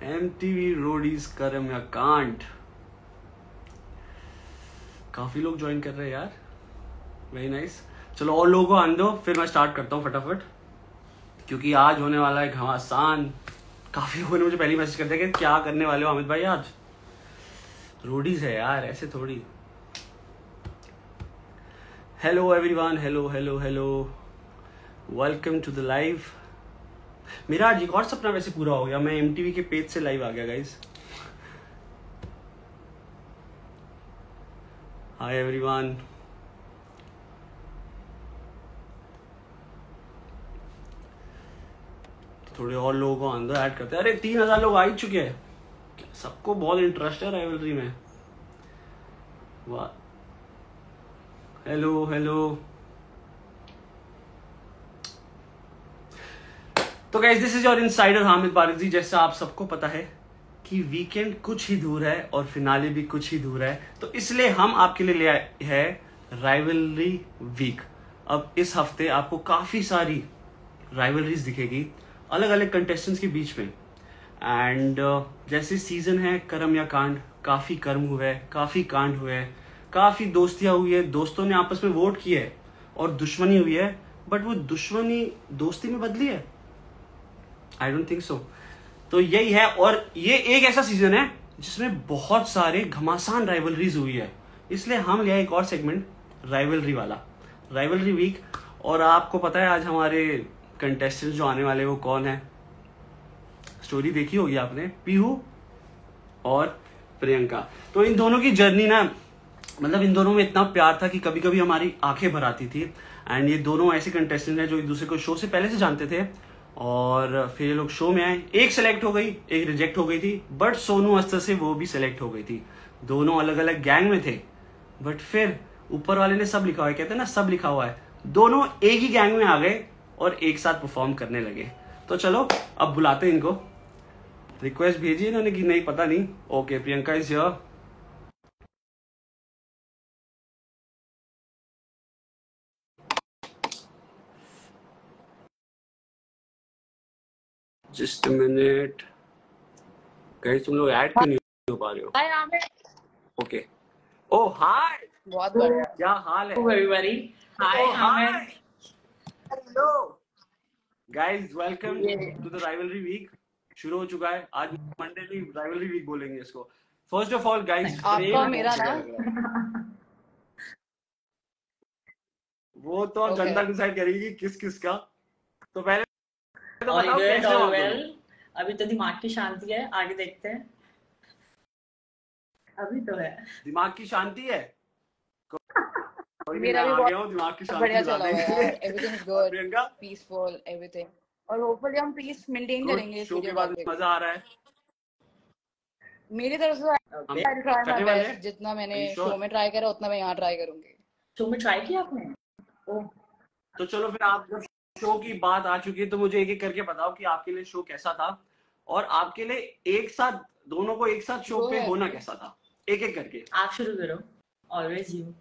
MTV Roadies करम या can't. काफी लोग ज्वाइन कर रहे हैं यार, वेरी नाइस। चलो और लोगों को आने दो, फिर मैं स्टार्ट करता हूँ फटाफट, क्योंकि आज होने वाला है घमासान। काफी लोगों ने मुझे पहले मैसेज कर दिया कि क्या करने वाले हो अमित भाई आज। रोडीज है यार, ऐसे थोड़ी। Hello everyone, hello hello hello, welcome to the live. मेरा आज एक और सपना वैसे पूरा हो गया, मैं MTV के पेज से लाइव आ गया गाइस। Hi everyone. थोड़े और लोगों को अंदर ऐड करते हैं। अरे 3000 लोग आ ही चुके हैं, सबको बहुत इंटरेस्ट है राइवलरी में। वाह, हेलो हेलो। तो guys this is your insider Hamid बारिजी। जैसा आप सबको पता है कि वीकेंड कुछ ही दूर है और फिनाले भी कुछ ही दूर है, तो इसलिए हम आपके लिए ले आए हैं राइवलरी वीक। अब इस हफ्ते आपको काफी सारी राइवलरीज दिखेगी अलग अलग कंटेस्टेंट्स के बीच में। एंड जैसे सीजन है कर्म या कांड, काफी कर्म हुए हैं, काफी कांड हुए हैं, काफी दोस्तियां हुई है, दोस्तों ने आपस में वोट किए है और दुश्मनी हुई है, बट वो दुश्मनी दोस्ती में बदली है? I don't think so. तो यही है, और ये एक ऐसा सीजन है जिसमें बहुत सारे घमासान राइवलरीज हुई है, इसलिए हम लिया एक और सेगमेंट राइवलरी वाला, राइवलरी वीक। और आपको पता है आज हमारे कंटेस्टेंट्स जो आने वाले वो कौन है? स्टोरी देखी होगी आपने, पीहू और प्रियंका। तो इन दोनों की जर्नी ना, मतलब इन दोनों में इतना प्यार था कि कभी कभी हमारी आंखें भर आती थी। एंड ये दोनों ऐसे कंटेस्टेंट हैं जो एक दूसरे को शो से पहले से जानते थे, और फिर ये लोग शो में आए। एक सेलेक्ट हो गई, एक रिजेक्ट हो गई थी, बट सोनू अस्तर से वो भी सेलेक्ट हो गई थी। दोनों अलग अलग गैंग में थे, बट फिर ऊपर वाले ने सब लिखा हुआ है, कहते हैं ना सब लिखा हुआ है, दोनों एक ही गैंग में आ गए और एक साथ परफॉर्म करने लगे। तो चलो अब बुलाते हैं इनको। रिक्वेस्ट भेजी इन्होंने कि नहीं पता नहीं। Okay, Priyanka is here. Just minute guys, तुम लोग ऐड क्यों नहीं हो पा रहे हो? हाय आमिर। ओके। ओ हाय, बहुत बढ़िया। क्या हाल है? Everybody hi Aamir. Hello guys, welcome to the rivalry week. शुरू हो चुका है आज, मंडे की राइवलरी वीक बोलेंगे इसको। फर्स्ट ऑफ ऑल गाइस, आपका मेरा ना, वो तो Okay. जनता डिसाइड करेगी कि किस किस का। तो पहले तो All बताओ good, कैसे हो all आप well. दोनों? अभी तो दिमाग की शांति है, आगे देखते हैं। अभी तो है, दिमाग की शांति है। कोई नहीं, मैं मेरा भी आ बहुत गया हूँ दिमाग की शांति बढ़िया दिलाने चला हुआ के है यार। लिए। एवरीथिंग इज और गुड, प्रियंका, पीसफुल, एवरीथिंग। और होपफुली हम पीस मेंटेन गुड। करेंगे इस शो के वीडियो बाद कॉल पे। मजा आ रहा है। मेरी तरफ से हम आई ट्राई माय करने वाले बेस्ट। हैं। जितना मैंने Are you शो sure? में ट्राई करा उतना मैं यहाँ ट्राई करूंगी। शो में ट्राई किया आपने? ओह, तो चलो फिर, आप जब शो की बात आ चुकी है तो मुझे एक एक करके बताओ कि आपके लिए शो कैसा था, और आपके लिए एक साथ दोनों को एक साथ शो Go पे ahead. होना कैसा था, एक एक करके। आप शुरू करो। Always you.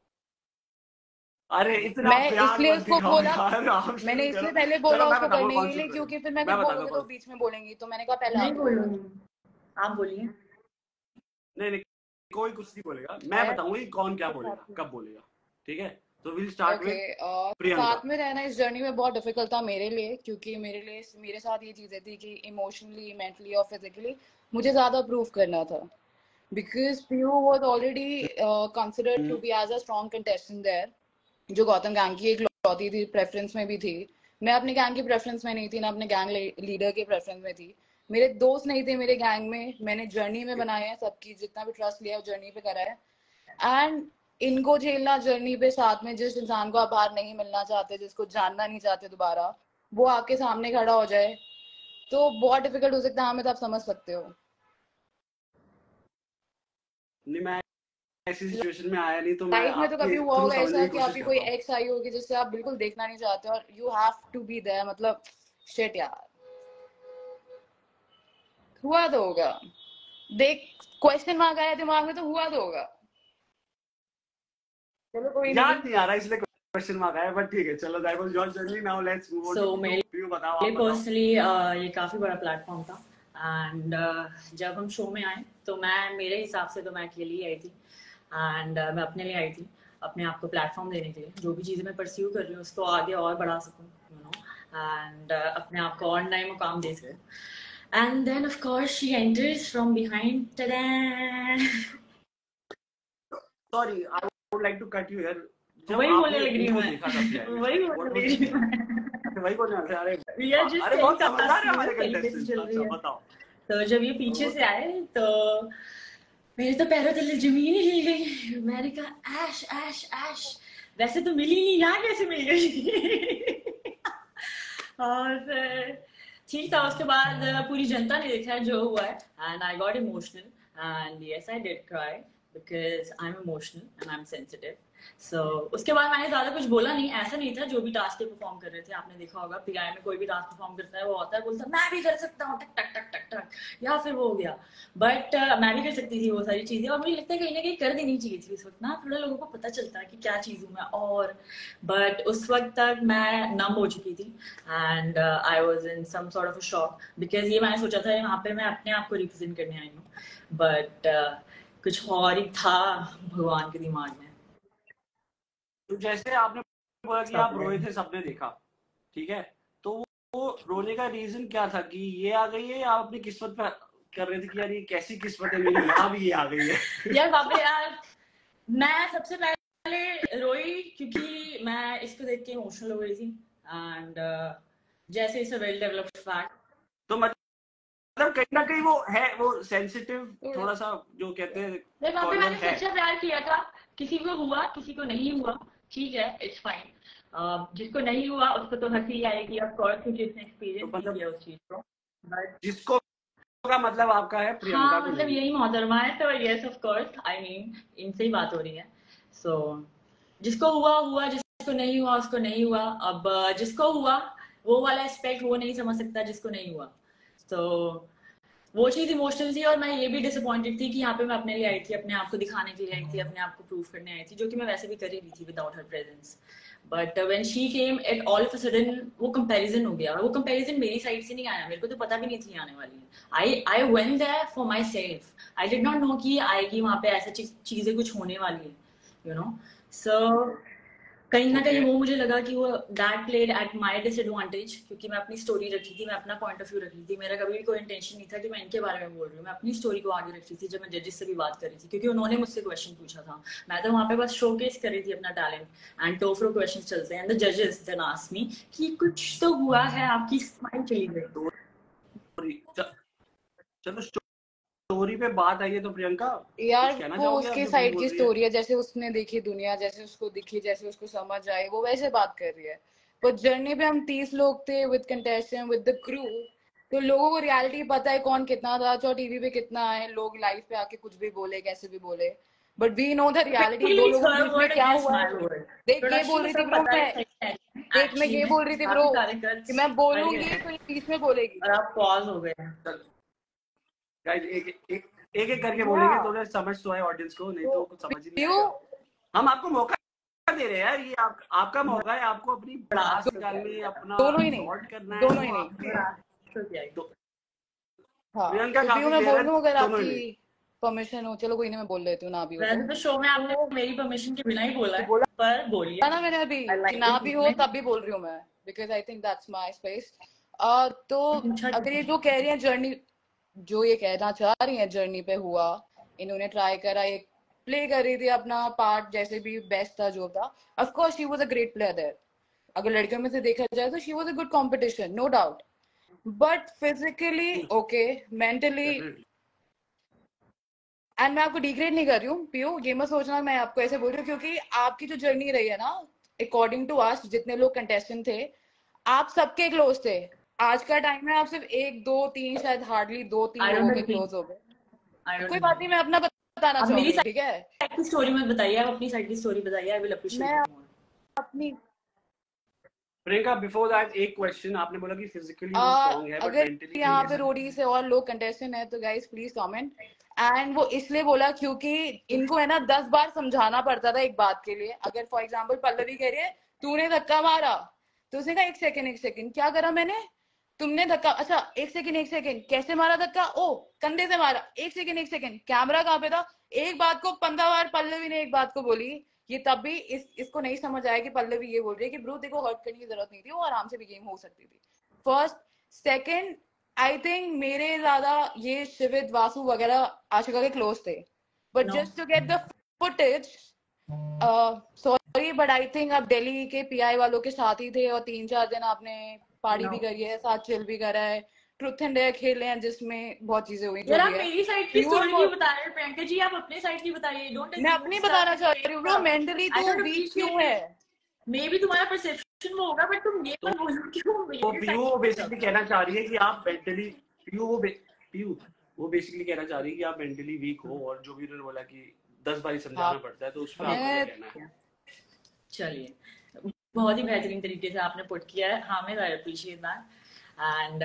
अरे इतना मैं प्यार इसलिए मत उसको दिखाओ बोला, यार, आप शुरू मैंने करो। इसलिए पहले बोला चलो मैं उसको बताऊंगा करने कौन के लिए, शुरू क्योंकि करेगा। फिर मैं मैं कुछ बताऊंगा बोलूंगी तो कौन। बीच में बोलेंगी, तो मैंने कहा पहले नहीं आप बोलूंगी, आप बोलिए। नहीं नहीं, कोई कुछ नहीं बोलेगा, मैं बताऊंगा कि कौन क्या बोलेगा, कब बोलेगा। ठीक है, तो will start okay. With Priyanka. साथ में रहना इस जर्नी में बहुत डिफिकल्ट था मेरे लिए, क्योंकि मेरे साथ ये चीजें थी कि इमोशनली, मेंटली और फिजिकली मुझे ज्यादा प्रूव करना था, because Piyu was already considered to be as a strong contestant there, जो गौतम गैंग की एक लौती थी, प्रेफरेंस में भी थी। मैं अपने गैंग की प्रेफरेंस में नहीं थी, ना अपने गैंग लीडर के प्रेफरेंस में थी। मेरे दोस्त नहीं थे मेरे गैंग में, मैंने जर्नी में बनाए हैं, सबकी जितना भी ट्रस्ट लिया जर्नी पे करा है। एंड इनको झेलना जर्नी पे साथ में, जिस इंसान को आप बाहर नहीं मिलना चाहते, जिसको जानना नहीं चाहते दोबारा, वो आपके सामने खड़ा हो जाए, तो बहुत डिफिकल्ट हो सकता है। हमें तो आप समझ सकते हो। नहीं, मैं ऐसी सिचुएशन में आया नहीं, तो मैं लाइफ में तो आपके कभी हुआ थ्रू होगा समझने ऐसा की कि कोशिश आपकी कोई करता हूँ। एक्स आई होगी जिससे आप बिल्कुल देखना नहीं चाहते, और you have to be there. मतलब शिट यार, हुआ तो होगा। देख, क्वेश्चन मार्क आया दिमाग में तो हुआ तो होगा। चलो कोई नहीं। याद नहीं आ रहा इसलिए क्वेश्चन मार्क आया, बट ठीक है, चलो that was your journey, now let's move on So, to मेरे पीयू। बताओ, आप लिए बताओ। पर्सनली ये काफी बड़ा प्लेटफॉर्म था। एंड जब हम शो में आए तो मैं मेरे हिसाब से तो मैं अकेली ही आई थी एंड मैं अपने लिए आई थी, अपने आप को प्लेटफॉर्म देने के लिए, जो भी चीज़ें मैं परस्यू कर रही हूँ उसको आगे और बढ़ा सकूँ, यू नो, एंड अपने आप को और नए मुकाम दे सकूँ. And then of course she enters from behind. Sorry, I would like to cut you here. जब वही बोलने आपने लग रही हूँ इनको देखा तब क्या है? वही बोलने लग रही हूँ. वही बोलने वाले थे. अरे We are just अरे बहुत telling समझदार है us, हमारे celebrating कंटेस्टेंट. चल रही अच्छा है. बताओ. तो जब ये पीछे से आए तो मेरे तो पैरों तले जमीन ही हिल गई. मैंने कहा ऐश ऐश ऐश, वैसे तो मिली नहीं, यहाँ कैसे मिल गई? और फिर ठीक था. उसके बाद पूरी जनता ने देखा है जो हुआ है and I got emotional and yes I did cry because I am emotional and I am sensitive. So उसके बाद मैंने ज्यादा कुछ बोला नहीं. ऐसा नहीं था, जो भी टास्क परफॉर्म कर रहे थे आपने देखा होगा पीआई में कोई भी टास्क परफॉर्म करता है वो आता है बोलता है मैं भी कर सकता हूँ टक टक टक टक टक, या फिर वो हो गया. बट मैं भी कर सकती थी वो सारी चीजें और मुझे लगता है कहीं ना कहीं कर देनी चाहिए थी उस वक्त ना. थोड़ा लोगों को पता चलता है कि क्या चीज हूँ मैं. और बट उस वक्त तक मैं नम हो चुकी थी and I was in some sort of a shock because ये मैंने सोचा था वहाँ पे मैं अपने आप को रिप्रेजेंट करने आई हूँ, बट कुछ और ही था भगवान के दिमाग में. तो जैसे आपने बोला कि आप रोए थे, सबने देखा, ठीक है, तो वो रोने का रीजन क्या था? कि ये आ गई है या आप अपनी किस्मत पे कर रहे थे कि यार ये कैसी किस्मत है मेरी, यहाँ भी ये आ गई है? यार बाबा यार, मैं सबसे पहले रोई क्योंकि मैं इसको देख के इमोशनल हो गई थी एंड जैसे it's a well developed fact. तो मतलब कहीं ना कहीं वो है, वो सेंसिटिव थोड़ा सा जो कहते हैं वहाँ पे कॉर्नर मैंने है. सच्चा प्यार किया था. किसी को हुआ किसी को नहीं हुआ, ठीक है, इट्स फाइन. जिसको नहीं हुआ उसको तो हंसी आएगी ऑफ कोर्स क्योंकि उसने एक्सपीरियंस तो मतलब किया उस चीज को. बट जिसको का मतलब आपका है प्रियंका हाँ को मतलब नहीं. यही मोहतरमा है तो yes of course I mean इनसे ही बात हो रही है. सो जिसको हुआ हुआ, जिसको नहीं हुआ उसको नहीं हुआ. अब जिसको हुआ वो वाला एस्पेक्ट वो नहीं समझ सकता जिसको नहीं हुआ. तो वो चीज इमोशनल थी और मैं ये भी डिसअपॉइंटेड थी कि यहाँ पे मैं अपने लिए आई थी, अपने आप को दिखाने के लिए आई थी, अपने आप को प्रूव करने आई थी, जो कि मैं वैसे भी कर ही रही थी without her presence. But when she came at all of a sudden वो कंपैरिजन हो गया. और वो कंपैरिजन मेरी साइड से नहीं आया, मेरे को तो पता भी नहीं थी आने वाली है. I went there for myself. I did not know कि आएगी वहां पे ऐसा चीजें कुछ होने वाली है, यू नो. सो कहीं ना कहीं वो मुझे लगा कि वो that played at my disadvantage क्योंकि मैं अपनी स्टोरी रखी थी, मैं अपना पॉइंट ऑफ व्यू रखी थी. मेरा कभी भी कोई इंटेंशन नहीं था कि मैं इनके बारे में बोल रही हूँ. मैं अपनी स्टोरी को आगे रख रही थी जब मैं जजेस से भी बात कर रही थी क्योंकि उन्होंने मुझसे क्वेश्चन पूछा था. मैं तो वहाँ पे बस शोकेस कर रही थी अपना talent and to fro question चलते हैं एंड द जजेस देन आस्क्ड मी कि कुछ तो हुआ है, आपकी स्माइल चली गई. चलो स्टोरी पे बात आई है तो प्रियंका यार कहना वो चाहोगे उसके आप जो साइड बोल की रही है? स्टोरी है, जैसे उसने देखी दुनिया, जैसे उसको दिखी, जैसे उसको समझ आए, वो वैसे बात कर रही है. पर जर्नी पे हम 30 लोग थे with contestant with the crew, तो लोगों को रियलिटी पता है कौन कितना था, चाहे टीवी पे कितना है, लोग लाइव पे आके कुछ भी बोले, कैसे भी बोले. But we know the reality दो लोगों के बीच में क्या हुआ है. देख ये बोल रही थी ब्रो, मैं ये बोल रही थी ब्रो कि मैं बोलूंगी तो ये बीच में बोलेगी. और आप पॉज हो गए. गाइस एक एक करके बोलेंगे तो समझ तो आए ऑडियंस को, नहीं तो कुछ समझ ही नहीं आएगा. हम आपको मौका दे रहे हैं यार, ये आपका मौका है, आपको अपनी बात निकालनी, अपना सॉर्ट करना है. दोनों ही नहीं. हाँ प्रियंका तो काफी मैं क्लियर है, बोलूँ अगर दोनों आपकी नहीं. परमिशन हो. चलो कोई नहीं, मैं बोल लेती हूँ ना भी हो वैसे तो शो में आपने मेरी परमिशन के बिना ही बोला है, पर बोलिए ना मैंने अभी कि ना भी हो तब भी बोल रही हूँ मैं, because I think that's my space. तो अगर ये जो कह रही है जर्नी, जो ये कहना चाह रही है जर्नी पे हुआ, इन्होंने ट्राई करा, एक प्ले कर रही थी अपना पार्ट जैसे भी बेस्ट था जो था. Of course she was a great player there. अगर लड़कियों में से देखा जाए तो she was a good competition, no doubt. But physically okay, mentally, and मैं आपको डिग्रेड नहीं कर रही हूँ पियो, ये मत सोचना मैं आपको ऐसे बोल रही हूँ, क्योंकि आपकी जो जर्नी रही है ना, अकॉर्डिंग टू आस जितने लोग कंटेस्टेंट थे, आप सबके क्लोज थे. आज का टाइम में आप सिर्फ 1 2 3 शायद हार्डली 2-3 लोगों के क्लोज हो गए. कोई बात नहीं, मैं अपना बताना चाहूंगी, ठीक है. अपनी स्टोरी मत बताइए, आप अपनी साइड की स्टोरी बताइए. आई विल अप्रिशिएट मैं इट मोर. अपनी प्रियंका बिफोर दैट एक क्वेश्चन, आपने बोला कि फिजिकली वो स्ट्रांग है बट अगर मेंटली यहाँ पे रोडी से और लोग कंटेस्टेंट है तो गाइस प्लीज कमेंट. एंड वो इसलिए बोला क्योंकि इनको है ना 10 बार समझाना पड़ता था एक बात के लिए. अगर फॉर एग्जांपल पल्लवी कह रही है तूने धक्का मारा, तो उसने कहा एक सेकंड क्या करा मैंने, तुमने धक्का, अच्छा एक सेकंड कैसे मारा धक्का, ओ कंधे से मारा, एक सेकंड कैमरा कहाँ पे था, एक बात को 15 बार पल्लवी ने एक बात को बोली, ये तब भी इसको नहीं समझ आया कि पल्लवी ये बोल रही है कि ब्रो देखो हर्ट करने की जरूरत नहीं थी, वो आराम से भी गेम हो सकती थी। फर्स्ट, सेकंड, आई थिंक मेरे ज्यादा ये शिवित वासु वगैरह आशिका के क्लोज थे, but No. Just to get the footage, sorry but I think आप दिल्ली के पीआई वालों के साथ ही थे और 3-4 दिन आपने पार्टी No. भी करी है, साथ चिल भी करा है, ट्रुथ एंड डेयर खेले हैं जिसमें बहुत चीजें हुई, जो यार आप भी है। मेरी साइड की Pure स्टोरी वो- नहीं बता रहे प्रियंका जी, आप अपने साइड की बताइए। डोंट मैं अपनी बताना चाह रही हूँ ब्रो, मेंटली तो वीक क्यों है? मे भी तुम्हारा परसेप्शन वो होगा, बट तुम ये मत बोलो क्यों तो मेरे पीयू वो बेसिकली कहना चाह रही है कि आप मेंटली, पीयू वो बेसिकली कहना चाह रही है कि आप मेंटली वीक हो, और जो भी उन्होंने बोला कि 10 बार समझाना हाँ। पड़ता है, तो उस पर आपका क्या कहना है? चलिए, बहुत ही बेहतरीन तरीके से आपने पुट किया है Hamid, I appreciate that. And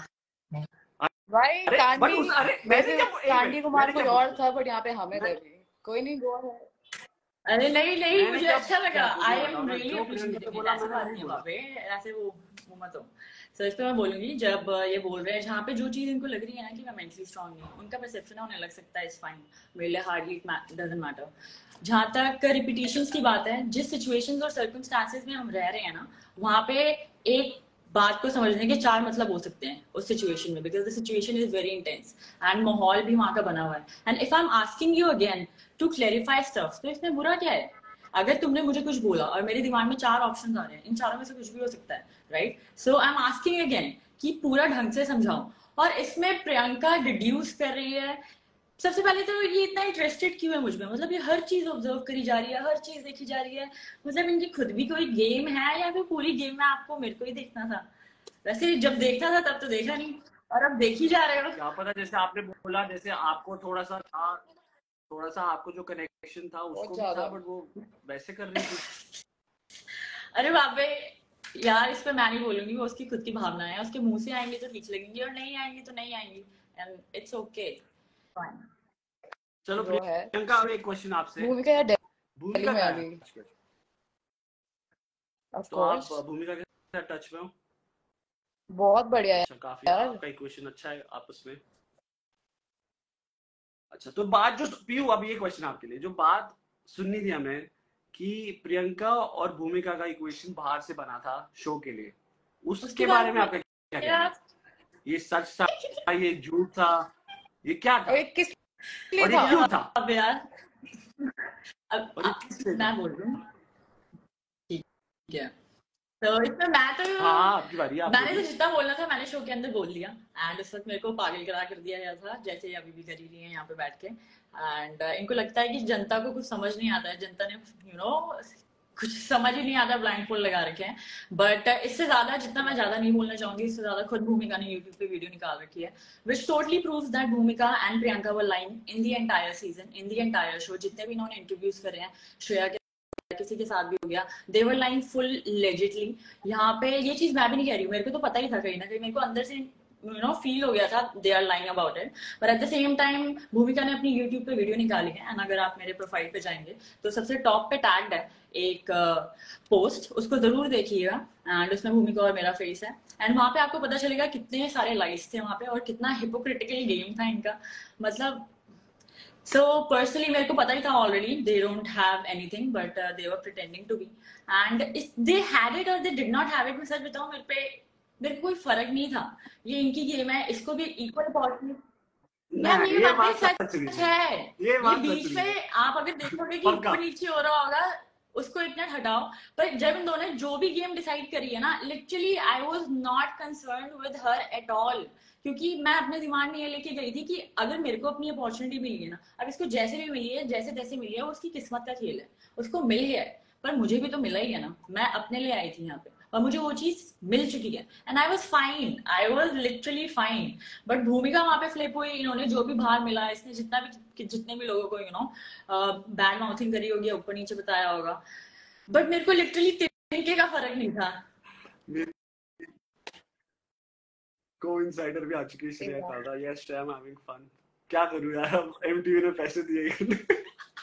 भाई अरे, कांडी, but उस- अरे, मैंने वैसे क्या- एक कांडी मिनट, कुमार मैंने कोई क्या और बोला? था, बट यहाँ पे हामिद है भी, कोई नहीं गो है। अरे नहीं मैंने मुझे क्या- अच्छा लगा, क्या बोला आई बताओ एम ना, रियली जो प्रियंका ने बोला ऐसी मैंने बात वही नहीं है बोला। बाबे, ऐसे वो मत हो। सो इस पे मैं बोलूंगी, जब ये बोल रहे हैं जहाँ पे जो चीज इनको लग रही है ना कि मैं मेंटली स्ट्रांग नहीं हूँ, उनका परसेप्शन है, उन्हें लग सकता है इट्स फाइन, मेरे लिए हार्डली डजंट मैटर। जहाँ तक रिपीटिशंस की बात है, जिस सिचुएशंस और सर्कमस्टांसेस में हम रह रहे हैं ना, वहाँ पे एक बात को समझने के 4 मतलब हो सकते हैं उस सिचुएशन में, because the situation is very intense and माहौल भी वहाँ का बना हुआ है। And if I am asking you again to clarify stuff, तो इसमें बुरा क्या है? अगर तुमने मुझे कुछ बोला और मेरे दिमाग में 4 ऑप्शन आ रहे हैं, इन चारों में से कुछ भी हो सकता है, right? So I am asking again कि पूरा ढंग से समझाओ। और इसमें प्रियंका डिड्यूस कर रही है, सबसे पहले तो ये इतना इंटरेस्टेड क्यों है मुझ में, मतलब ये हर चीज ऑब्जर्व करी जा रही है, हर चीज देखी जा रही है, मतलब इनकी खुद भी कोई गेम है या फिर पूरी गेम में आपको मेरे को ही देखना था? वैसे जब देखना था तब तो देखा नहीं, और अब देख ही जा रहे हो। क्या पता, जैसे आपने बोला, जैसे आपको थोड़ा सा आपको जो कनेक्शन था उसको भी था, बट वो वैसे कर रही थी। अरे बाबे यार, इस पे मैं नहीं बोलूंगी, वो उसकी खुद की भावना है, उसके मुंह से आएंगी तो ठीक लगेंगी और नहीं आएंगी तो नहीं आएंगी, एंड इट्स ओके, फाइन। चलो जो है प्रियंका, अब एक क्वेश्चन आपसे। भूमिका या दिल्ली भूमिका में क्या अभी, है? ऑफ तो आप कोर्स भूमिका के साथ टच में हो? बहुत बढ़िया है अच्छा, काफी यार। आपका क्वेश्चन अच्छा है आपस में। अच्छा, तो बात जो पीयू, अब ये क्वेश्चन आपके लिए, जो बात सुननी थी हमें कि प्रियंका और भूमिका का इक्वेशन बाहर से बना था शो के लिए, उसके बारे में आपका क्या कहना है? ये सच था, ये झूठ था, ये क्या था, और ये किस लिए और ये था? क्यों था? अब यार और ये किस लिए था? मैं बोल रही हूँ, ठीक है, तो इसमें मैं तो हाँ, आपकी बारी है, आप मैंने तो बोलिए। जितना बोलना था मैंने शो के अंदर बोल दिया, एंड उस वक्त मेरे को पागल करा कर दिया गया था, जैसे अभी भी कर ही रही है यहाँ पे बैठ के। एंड इनको लगता है कि जनता को कुछ समझ नहीं आता है, जनता ने कुछ समझ ही नहीं आता, ब्लाइंड फोल्ड लगा रखे हैं। बट इससे ज्यादा, जितना मैं ज्यादा नहीं बोलना चाहूंगी, इससे ज्यादा खुद भूमिका ने यूट्यूब पे वीडियो निकाल रखी है, which totally proves that Bhumika and Priyanka were lying in the entire season, in the entire show. जितने भी इन्होंने इंटरव्यूज करे हैं, श्रेया के किसी के साथ भी हो गया, they were lying full legitly. यहाँ पे ये चीज मैं भी नहीं कह रही हूँ, मेरे को तो पता ही था कहीं ना कहीं, मेरे को अंदर से फील हो गया था they are lying about it, पर at the same time Bhumika ने अपनी यूट्यूब पे वीडियो निकाली है, एंड अगर आप मेरे प्रोफाइल पे जाएंगे तो सबसे टॉप पे टैग्ड है एक पोस्ट, उसको जरूर देखिएगा, एंड उसमें भूमिका और मेरा फेस है, एंड वहां पे आपको पता चलेगा कितने सारे लाइक्स थे वहां पे और कितना हिपोक्रिटिकल गेम था इनका। मतलब So personally मेरे को पता ही था already they don't have anything, but they were pretending to be, and if they had it or they did not have it, मैं सच बताऊं, मेरे को कोई फर्क नहीं था, ये इनकी गेम है, इसको भी इक्वल अपॉर्चुनिटी। यार ये बात सच है, ये बीच में आप अगर देखोगे कि ऊपर नीचे हो रहा होगा, उसको एक मिनट हटाओ, पर जब इन दोनों ने जो भी गेम डिसाइड करी है ना, literally I was not concerned with her at all, क्योंकि मैं अपने दिमाग में ये लेके गई थी कि अगर मेरे को अपनी अपॉर्चुनिटी मिली है ना, अब इसको जैसे भी मिली है, जैसे तैसे मिली है, वो उसकी किस्मत का खेल है, उसको मिल गया है, पर मुझे भी तो मिला ही है ना, मैं अपने लिए आई थी यहाँ पे और मुझे वो चीज मिल चुकी है, and I was fine, I was literally fine. But Bhumika वहां पे फ्लिप हुई, इन्होंने जो भी बाहर मिला, इसने जितने भी लोगों को बैड माउथिंग करी होगी, ऊपर नीचे बताया होगा, बट मेरे को लिटरली तिनके का फर्क नहीं था। को-इनसाइडर भी आ चुकी है श्रेया दादा, yes Shreya, I am having fun, क्या करूं यार, अब एमटीवी ने पैसे दिए।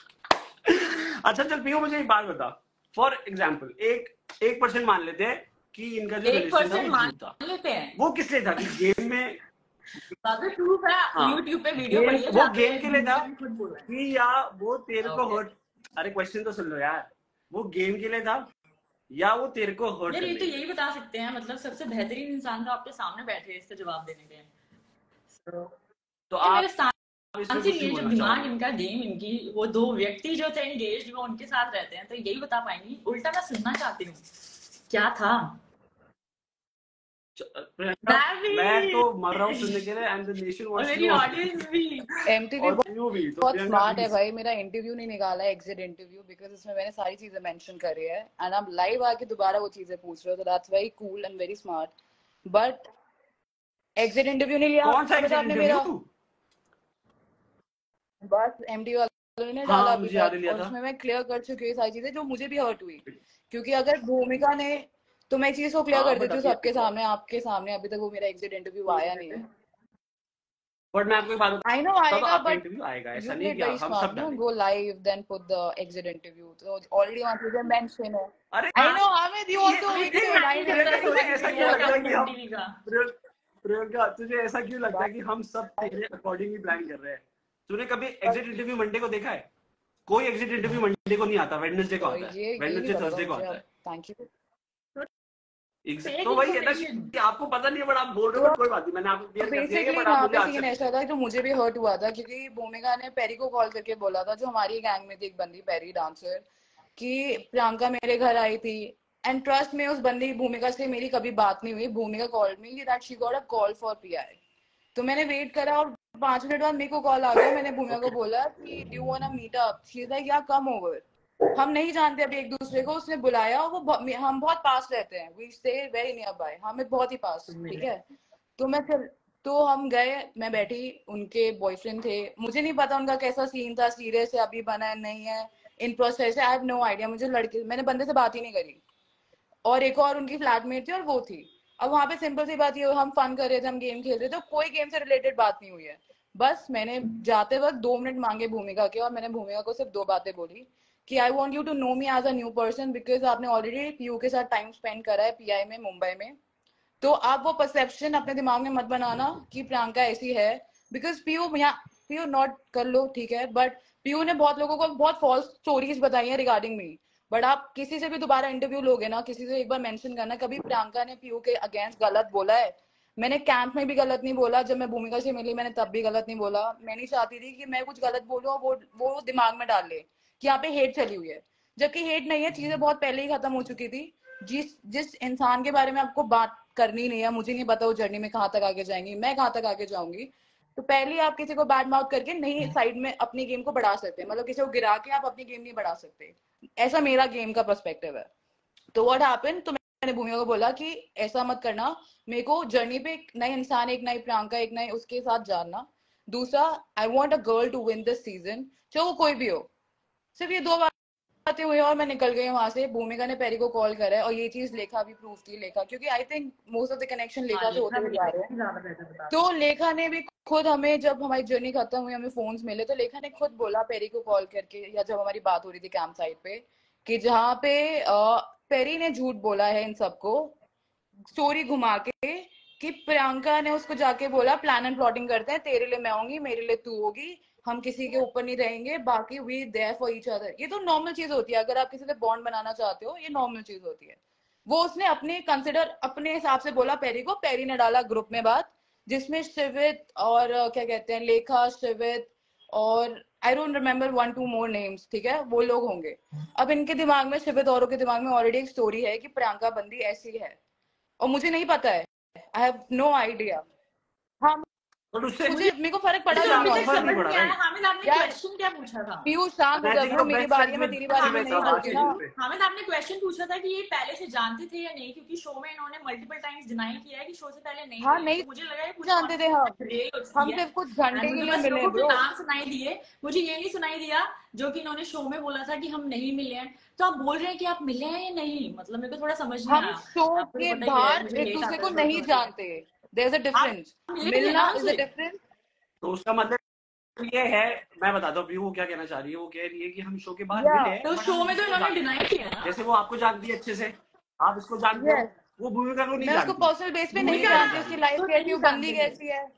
अच्छा चल पीयू, मुझे एक बात बता, फॉर एग्जांपल 1% मान लेते हैं कि इनका जो एक रिलेशन था परसेंट वो मान झूठ था। लेते हैं, वो किस लिए था कि गेम में, अगर प्रूफ है हाँ यूट्यूब पे वीडियो गेम, पड़ी है वो जहाँ पे गेम के लिए था भूमिका ने खुद बोला है। कि या वो तेरे को ओके हर्ट, अरे क्वेश्चन तो सुन लो यार, वो गेम के लिए था या वो तेरे को हर्ट यार, ये करने तो के यही लिए? बता सकते हैं, मतलब सबसे बेहतरीन इंसान तो आपके सामने बैठे हैं इसका जवाब देने के लिए। So, तो ये मेरे आप स्थान इसमें से कुछ नहीं नहीं है, जब बोलना दिमाग चाहोगे? इनका गेम, इनकी वो दो व्यक्ति जो थे एंगेज्ड, वो उनके साथ रहते हैं तो यही बता पाएंगी। उल्टा मैं सुनना चाहती हूँ क्या था। प्रियंका, मैं तो मर रहा हूँ सुनने के लिए, एंड द नेशन और वांट्स मेरी टू ऑडियंस भी। एमटीवी और यू भी। तो बहुत प्रियंका स्मार्ट है प्लीज। भाई, मेरा इंटरव्यू नहीं निकाला एग्जिट इंटरव्यू, बिकॉज इसमें मैंने सारी चीजें मेंशन करी है एंड आप लाइव आके दोबारा वो चीजें पूछ रहे हो, तो that's very cool and very smart. But exit interview नहीं लिया कौन सा अभी तो एग्जिट आपने इंटरव्यू? मेरा, बस एमटीवी वालों ने डाला हाँ अभी मुझे याद तक, ही लिया और था। उसमें मैं क्लियर कर चुकी हूँ ये सारी चीजें जो मुझे भी हर्ट हुई। क्योंकि अगर भूमिका ने, तो मैं चीज को क्लियर हाँ कर बट देती हूँ अभी सबके सामने, आपके सामने, अभी तक वो मेरा एग्जिट इंटरव्यू आया नहीं है। बट मैं आपको एक बात आई नो बताता हूँ, आएगा, आपका बट इंटरव्यू आएगा, ऐसा you नहीं है played कि very हम smart, सब no? डालेंगे। Go live, then put the exit interview. So already वहाँ तुझे mention है। अरे I know, Hamid, you ये also ये waited. I हैंडल know करता प्रियंका, है you तुझे सोशल ऐसा waited. क्यों मीडिया लगता है का, कि हम टीवी का। प्रियंका, तुझे ऐसा क्यों लगता है कि हम सब तेरे अकॉर्डिंग ही प्लान कर रहे हैं? तूने कभी एग्जिट इंटरव्यू मंडे को देखा है? कोई एग्जिट इंटरव्यू मंडे को नहीं आता, वेडनेसडे को तो आता है, ये नहीं वेडनेसडे पता थर्सडे को मुझे आता अब। है। Thank you. फेक तो वही है ना इन्फॉर्मेशन। कि आपको पता नहीं है, बट आप बोल रहे तो हो, बट कोई बात नहीं, मैंने आपको क्लियर कर दिया है, बेसिकली बट आप वहाँ मुझे पे आज से सीन ऐसा था जो मुझे भी हर्ट हुआ था, क्योंकि भूमिका ने पेरी को कॉल करके बोला था, जो हमारी गैंग में थी एक बंदी पेरी डांसर, कि प्रियंका मेरे घर आई थी। एंड ट्रस्ट में उस बंदी भूमिका से मेरी कभी बात नहीं हुई। Bhumika called me that she got a call for PI. तो मैंने वेट करा और 5 मिनट बाद मेरे को कॉल आ गया। मैंने भूमिका को ओके। बोला कि do you want to meet up, she is like yeah come over. हम नहीं जानते अभी एक दूसरे को, उसने बुलाया और हम बहुत पास रहते हैं, we stay very nearby, हमें बहुत ही पास, ठीक है। तो मैं फिर, तो हम गए, मैं बैठी, उनके बॉयफ्रेंड थे, मुझे नहीं पता उनका कैसा सीन था, सीरियस है, अभी बना है नहीं है, इन प्रोसेस है, आई हैव नो आइडिया। मुझे लड़के, मैंने बंदे से बात ही नहीं करी। और एक और उनकी फ्लैटमेट थी और वो थी। अब वहां पे सिंपल सी बात ये, हम फन कर रहे थे, हम गेम खेल रहे थे, तो कोई गेम से रिलेटेड बात नहीं हुई है। बस मैंने जाते वक्त 2 मिनट मांगे भूमिका के, और मैंने भूमिका को सिर्फ 2 बातें बोली कि I want you to know me as a new person, because आपने ऑलरेडी पीयू के साथ टाइम स्पेंड करा है पीआई में, मुंबई में। तो आप वो परसेप्शन अपने दिमाग में मत बनाना कि प्रियंका ऐसी है, बिकॉज पीयू नॉट कर लो ठीक है, बट पीयू ने बहुत लोगों को बहुत फॉल्स स्टोरीज बताई है रिगार्डिंग मी। बट आप किसी से भी दोबारा इंटरव्यू लोगे ना, किसी से एक बार मेंशन करना कभी प्रियंका ने पीयू के अगेंस्ट गलत बोला है। मैंने कैंप में भी गलत नहीं बोला, जब मैं भूमिका से मिली मैंने तब भी गलत नहीं बोला। मैं नहीं चाहती थी कि मैं कुछ गलत बोलूं और वो दिमाग में डाल ले कि यहाँ पे हेट चली हुई है, जबकि हेट नहीं है, चीजें बहुत पहले ही खत्म हो चुकी थी। जिस जिस इंसान के बारे में आपको बात करनी नहीं है, मुझे नहीं पता वो जर्नी में कहाँ तक आगे जाएंगी, मैं कहाँ तक आगे जाऊंगी, तो पहले आप किसी को बैड माउथ करके नहीं साइड में अपनी गेम को बढ़ा सकते, मतलब किसी को गिरा के आप अपनी गेम नहीं बढ़ा सकते। ऐसा मेरा गेम का पर्सपेक्टिव है। तो व्हाट हैपन, तो मैंने भूमिका को बोला कि ऐसा मत करना, मेरे को जर्नी पे एक नए इंसान, एक नई प्रियंका, एक नए उसके साथ जानना। दूसरा, I want a girl to win this season, चाहे वो कोई भी हो। सिर्फ ये 2 बातें हुई और मैं निकल गई वहां से। भूमिका ने पेरी को कॉल करा है, और ये चीज लेखा भी प्रूफ थी, लेखा, क्योंकि I think most of the connection Lekha से होते हुए जा रहे हैं। तो लेखा ने भी खुद हमें, जब हमारी जर्नी खत्म हुई, हमें फोन्स मिले, तो लेखा ने खुद बोला पेरी को कॉल करके, या जब हमारी बात हो रही थी कैंप साइट पे, कि जहाँ पे पेरी ने झूठ बोला है इन सबको, स्टोरी घुमा के, कि प्रियंका ने उसको जाके बोला प्लान एंड प्लॉटिंग करते हैं, तेरे लिए मैं होंगी, मेरे लिए तू होगी, हम किसी के ऊपर नहीं रहेंगे, बाकी we there for each other. ये तो नॉर्मल चीज होती है, अगर आप किसी से बॉन्ड बनाना चाहते हो, ये नॉर्मल चीज होती है। वो उसने अपने कंसिडर अपने हिसाब से बोला पेरी को। पेरी ने डाला ग्रुप में बात, जिसमें शिवित और क्या कहते हैं, लेखा, शिवित और I don't remember 1-2 more names, ठीक है, वो लोग होंगे। अब इनके दिमाग में, शिवित औरों के दिमाग में ऑलरेडी एक स्टोरी है कि प्रियंका बंदी ऐसी है, और मुझे नहीं पता है, आई हैव नो आइडिया। हाँ, बट उससे मुझे, मेरे को फर्क पड़ा मुझे भी अभी नहीं तक फर्क ऑनेस्टली नहीं समझ पड़ा नहीं आया, राइट। हामिद आपने यार। क्वेश्चन क्या पूछा था? पीयूष शांत हो जा ब्रो, मेरी बारी है, मैं तेरी बारी में नहीं बोलती ना। हामिद आपने क्वेश्चन पूछा था कि ये पहले से जानते थे या नहीं, क्योंकि शो में इन्होंने मल्टीपल टाइम्स डिनाई किया है कि शो से पहले नहीं हाँ, मिले। नहीं तो मुझे लगा ये कुछ जानते थे हम रियल हो हम सकती है। सिर्फ कुछ घंटे के मुझे लिए बस मिले लोगों के ब्रो। नाम सुनाई दिए, मुझे ये नहीं सुनाई दिया जो कि इन्होंने शो में बोला था कि हम नहीं मिले हैं। तो आप बोल रहे हैं कि आप मिले हैं या नहीं, मतलब मेरे को थोड़ा समझ नहीं हम आया। शो आपको के तो पता ही है, बाहर मुझे एक लेट दूसरे आता को है नहीं थोड़ा। जानते, देयर इज अ आप डिफरेंस, मिले थे मिलना ना इज अ उसे? डिफरेंस। तो उसका मतलब ये है, मैं बताता हूँ वो क्या कहना चाह रही है। वो कह रही है कि हम शो के बाद या मिले हैं, तो बट शो हम में तो इसको इन्होंने जानते डिनाई हैं। किया ना। जैसे वो आपको जानती है अच्छे से, आप इसको जानते हो, यस, वो भूमिका को नहीं मैं उसको जानती। पर्सनल बेस पे नहीं भूमिका जानती, उसकी लाइफ तो कैसी नहीं है, वो बंदी जानते थे। कैसी है,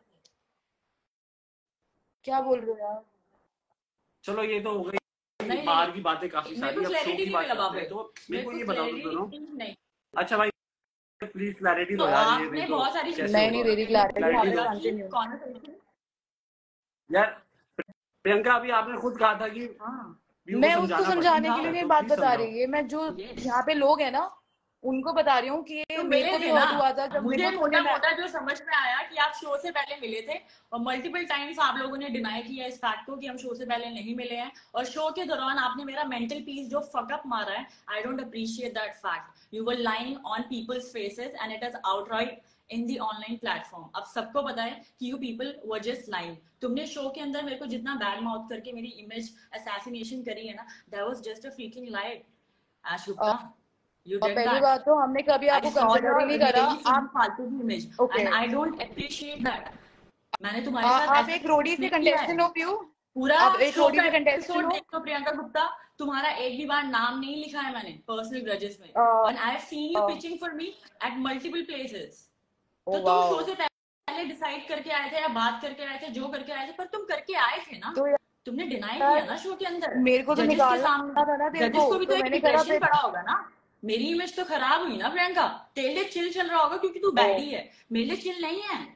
क्या बोल रहे हो यार। चलो ये तो हो गई नहीं बाहर की बातें काफी मेरे सारी, को अब शो क्लैरिटी की नहीं बात मिला करते वहां हैं। पे, तो मेरे मेरे को को ये बताओ तुम दोनों। क्लैरिटी नहीं। अच्छा भाई प्लीज क्लैरिटी तो दो यार, ये आपने नहीं तो बहुत सारी कैसे मैं होगा। नहीं दे रही क्लैरिटी, क्लैरिटी आप दो कंटिन्यू। कॉन्वर्सेशन। यार। प्रियंका अभी आपने खुद कहा था कि हाँ व्यू को मैं उसको समझाना समझाने के पड़ता लिए है, नहीं तो बात प्लीज बता समझाओ। रही है, मैं जो यस यहाँ पे लोग हैं ना उनको बता रही हूँ कि तो मेरे मिले को भी थे ना। हर्ट हुआ था जब मेरे मुझे को मोटा तुमने मोटा जो समझ में आया कि आप शो से पहले मिले थे, और मल्टीपल टाइम्स आप लोगों ने डिनाई किया इस फैक्ट को कि हम शो से पहले नहीं मिले हैं, और शो के दौरान आपने मेरा मेंटल पीस जो फकअप मारा है, I don't appreciate that fact. You were lying on people's faces and it is outright in the online platform. अब सबको पता है कि you people were just lying. तुमने शो के अंदर मेरे को जितना बैड माउथ करके मेरी इमेज असैसिनेशन करी है ना, that was just a freaking lie. Ash Gupta, you और did पहली that. बात तो हमने कभी I आपको saw कंसिडर ही your नहीं करा। really आप फालतू की image okay, and I don't appreciate that. मैंने तुम्हारे साथ आप ऐसा एक रोडी से नहीं किया है। कंटेस्टेंट हो प्यू, पूरा आप एक शो रोडी का से कंटेस्टेंट एपिसोड हो। देख लो प्रियंका गुप्ता, तुम्हारा एक भी बार नाम नहीं लिखा है मैंने पर्सनल ग्रजेस में, and I have seen you pitching for me at multiple places. तो तुम शो से पहले डिसाइड करके आए थे या बात करके आए थे, जो करके आए थे, पर तुम करके आए थे ना। तो तुमने डिनाई यार किया ना शो के अंदर मेरे को तो जजेस के निकालना सामने। था ना तेरे जजेस को भी तो एक मैंने करा इम्प्रेशन फिर। पड़ा होगा ना। मेरी इमेज तो खराब हुई ना प्रियंका, तेरे लिए चिल चल रहा होगा क्योंकि तू बैडी है, मेरे लिए चिल नहीं है।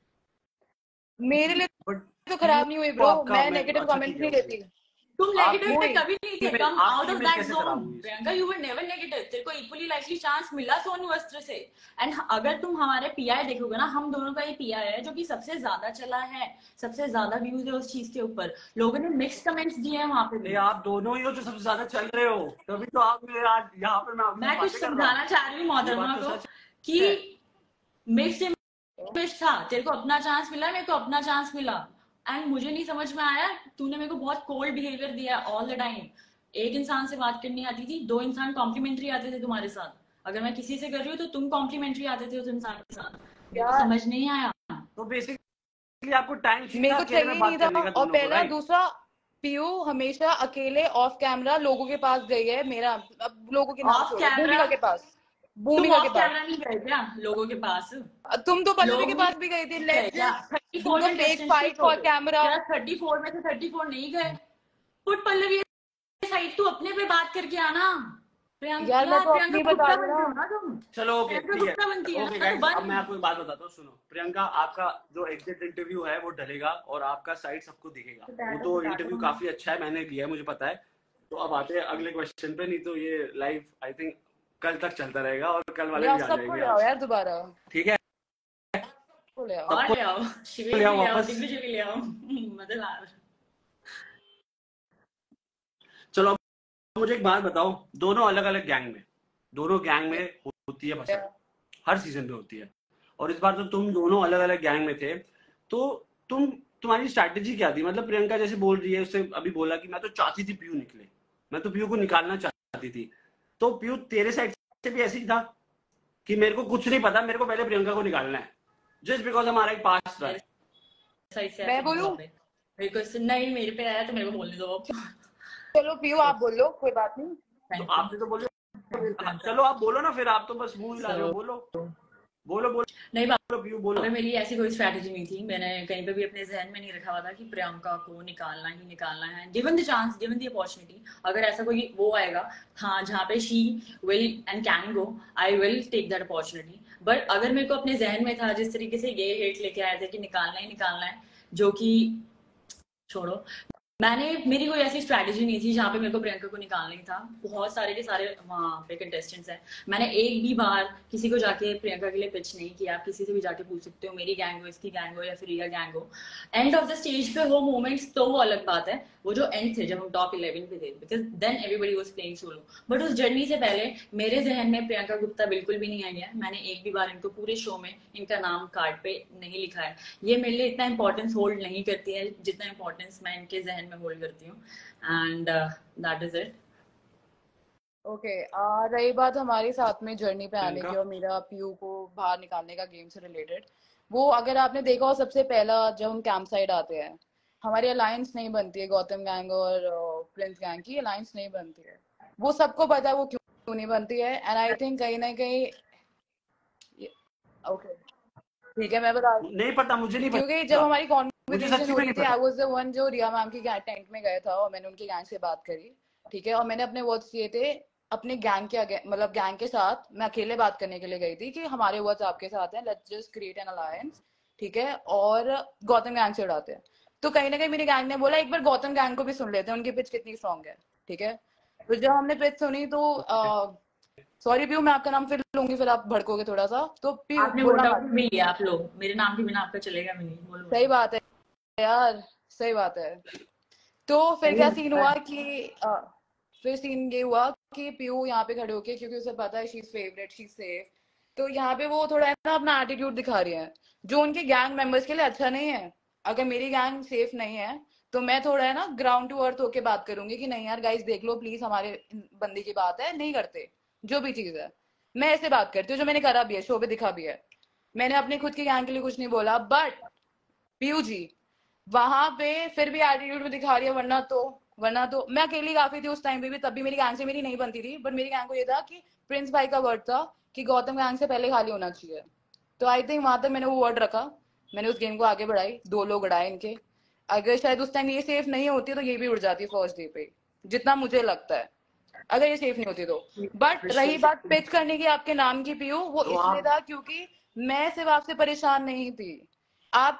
मेरे लिए बट तो खराब नहीं हुई तो ब्रो, आपका मैं नेगेटिव अच्छा कमेंट्स ठीक है नहीं ओके। देती। तुम आप नेगेटिव पे वही कभी नहीं थे। कम आउट आपकी ऑफ इमेज दैट कैसे जोन खराब हुई? Priyanka, you were never negative. तेरे को इक्वली लाइकली चांस मिला सोनू वस्त्र से। एंड अगर तुम हमारे पीआई देखोगे ना, हम दोनों का ही पीआई है जो कि सबसे ज्यादा चला है, सबसे ज्यादा व्यूज है उस चीज के ऊपर। लोगों ने मिक्स कमेंट्स दिए हैं वहां पे भी। आप दोनों ही हो जो सबसे ज्यादा चल रहे हो, तभी तो आप मेरे आज यहाँ पे मैं कुछ समझाना चाह रही हूँ ये मोहतरमा बात तो को सच कि है। मिक्स्ड इमेज था। तेरे को अपना चांस मिला, मेरे को अपना चांस मिला, एंड मुझे नहीं समझ में आया। तूने मेरे को बहुत cold behaviour all the time टाइम। एक इंसान से बात करनी आती थी, दो इंसान कॉम्प्लीमेंट्री आते थे तुम्हारे साथ। अगर मैं किसी से कर रही हूँ तो तुम कॉम्प्लीमेंट्री आते थे उस इंसान के साथ। मेरे को यार समझ नहीं आया। तो बेसिकली आपको टाइम मेरे चाहिए था को अकेले चाहिए में नहीं बात था। करने का और दोनों को, पहला राइट? दूसरा, पीयू हमेशा अकेले ऑफ कैमरा लोगों के पास गई है, मेरा अब लोगों के नाम ऑफ छोड़ो, कैमरा? भूमिका के पास, तुम भूमिका के ऑफ पास। कैमरा नहीं गए क्या लोगों के पास? तुम तो पल्लवी के लोग पास भी गई थी। गए लेट्स क्या जस्ट 34 डू अ में fake distance fight for camera. क्या 34 में से 34 नहीं गए? पुट पल्लवी साइड, तू अपने पे बात करके आना। यार मैं तो प्रियंका अपनी बता गुप्ता रही बनती हो हूँ ना। ना तुम। चलो ओके प्रियंका ठीक है। गुप्ता बनती है ओके ना तो गाइस, अब मैं बन। आपको एक बात बताता हूँ, सुनो। प्रियंका आपका जो एग्जिट इंटरव्यू है वो डलेगा और आपका साइड सबको दिखेगा। वो तो इंटरव्यू काफी अच्छा है, मैंने लिया है, मुझे पता है। तो अब आते हैं अगले क्वेश्चन पे, नहीं तो ये लाइव आई थिंक कल तक चलता रहेगा और कल वाले भी आ सबको जाएंगे ले आओ आज। यार दोबारा, ठीक है, सबको ले आओ। और ले आओ, शिवेश ले आओ भी ले आओ, वापस। दिग्विजय भी ले आओ, मजेदार। चलो अब मुझे एक बात बताओ, दोनों अलग अलग गैंग में, दोनों गैंग में होती है पसंद, हर सीजन पे होती है। और इस बार तो तुम दोनों अलग अलग गैंग में थे, तो तुम्हारी स्ट्रैटेजी क्या थी? मतलब प्रियंका जैसे बोल रही है, उससे अभी बोला कि मैं तो चाहती थी पीयू निकले, मैं तो पीयू को निकालना चाहती थी। तो पीयू तेरे साइड से भी ऐसे ही था कि मेरे को कुछ नहीं पता, मेरे को पहले प्रियंका को निकालना है, जस्ट बिकॉज हमारा एक पास्ट रहा है। सही से मैं बोलूं? मेरे को नहीं, मेरे पे आया तो मेरे को बोलने दो। चलो पीयू आप बोल लो, कोई बात नहीं। तो आपने तो बोलो, चलो आप बोलो ना, फिर आप तो बस मुंह हिला रहे हो। बोलो बोलो बोलो नहीं बोलो पीयू बोलो। अगर मेरी ऐसी कोई स्ट्रैटेजी नहीं थी, मैंने कहीं पे भी अपने जहन में नहीं रखा हुआ था कि प्रियंका को निकालना ही निकालना है। Given the chance, given the opportunity, अगर ऐसा कोई वो आएगा हाँ जहाँ पे she will and can go, I will take that opportunity. But अगर मेरे को अपने जहन में था, जिस तरीके से ये हेट लेके आए थे कि निकालना ही निकालना है, जो कि छोड़ो, मेरी कोई ऐसी स्ट्रैटेजी नहीं थी जहाँ पे मेरे को प्रियंका को निकालना ही था। बहुत सारे के सारे वहाँ पे कंटेस्टेंट्स हैं, मैंने एक भी बार किसी को जाके प्रियंका के लिए पिच नहीं किया। आप किसी से भी जाके पूछ सकते हो, मेरी गैंग हो, इसकी गैंग हो या फिर रिया गैंग हो। एंड ऑफ द स्टेज पे वो मोमेंट्स तो वो अलग बात है, वो जो एंड थे जब हम टॉप 11 पे थे, because then everybody was playing solo. But उस जर्नी से पहले मेरे जहन में प्रियंका गुप्ता बिल्कुल भी नहीं आई है। मैंने एक भी बार इनको पूरे शो में इनका नाम कार्ड पे नहीं लिखा है। ये मेरे लिए इतना इंपॉर्टेंस होल्ड नहीं करती है जितना इंपॉर्टेंस मैं इनके जहन में होल्ड करती हूँ। And that is it. Okay, रही बात हमारे साथ में जर्नी पे आने प्रियंका? की और मेरा पीयू को बाहर निकालने का गेम से रिलेटेड, वो अगर आपने देखा हो, सबसे पहला जब हम कैंप साइड आते हैं हमारी अलायंस नहीं बनती है, गौतम गैंग और प्रिंस गैंग की अलायंस नहीं बनती है। वो सबको पता है वो क्यों नहीं बनती है। एंड आई थिंक कहीं ना कहीं ओके ठीक है, मैं बता नहीं पता, मुझे नहीं क्योंकि पता, जब हमारी मुझे कॉन्वर्सेशन सच्ची हो में रही नहीं थी, आई पता। वाज द वन जो रिया मैम की टेंट में गया था और मैंने उनके गैंग से बात करी, ठीक है, और मैंने अपने वर्ड्स किए थे अपने गैंग के मतलब गैंग के साथ। मैं अकेले बात करने के लिए गई थी कि हमारे वर्ड्स आपके साथ हैं, let's just create an alliance, ठीक है, और गौतम गैंग से उड़ाते हैं। तो कहीं ना कहीं मेरे गैंग ने बोला एक बार गौतम गैंग को भी सुन लेते हैं, उनकी पिच कितनी स्ट्रॉन्ग है, ठीक है। तो जब हमने पिच सुनी तो सॉरी पीयू, मैं आपका नाम फिर लूंगी, फिर आप भड़कोगे थोड़ा सा, तो पीयू आपने बोलना वोट आउट मत। भी लिया आप लोग, मेरे नाम के बिना आपका चलेगा भी नहीं, बोलो सही बोलो। बात है यार, सही बात है। तो फिर क्या सीन हुआ कि फिर सीन ये हुआ कि पीयू यहाँ पे खड़े होके, क्योंकि उसे पता है she is favourite, she is safe, तो यहाँ पे वो थोड़ा है ना अपना एटीट्यूड दिखा रही है जो उनके गैंग मेंबर्स के लिए अच्छा नहीं है। अगर मेरी गैंग सेफ नहीं है तो मैं थोड़ा है ना ग्राउंड टू अर्थ होके बात करूंगी कि नहीं यार गाइस देख लो प्लीज, हमारे बंदी की बात है, नहीं करते जो भी चीज है, मैं ऐसे बात करती हूँ, जो मैंने करा भी है, शो पे दिखा भी है। मैंने अपने खुद के गैंग के लिए कुछ नहीं बोला, बट पीयू जी वहां पे फिर भी एटीट्यूड में दिखा रही है, वरना तो मैं अकेली काफी थी उस टाइम पे भी, तब भी मेरी गैंग से मेरी नहीं बनती थी, बट मेरी गैंग को ये था कि प्रिंस भाई का वर्ड था कि गौतम गैंग से पहले खाली होना चाहिए। तो आई थिंक वहां तक मैंने वो वर्ड रखा, मैंने उस गेम को आगे बढ़ाई, 2 लोग उड़ाए इनके। अगर शायद उस टाइम ये सेफ नहीं होती तो ये भी उड़ जाती फर्स्ट डे पे, जितना मुझे लगता है, अगर ये सेफ नहीं होती तो। बट रही बात पिच करने की आपके नाम की पीयू, वो तो इसलिए आप था क्योंकि मैं सिर्फ आपसे परेशान नहीं थी, आप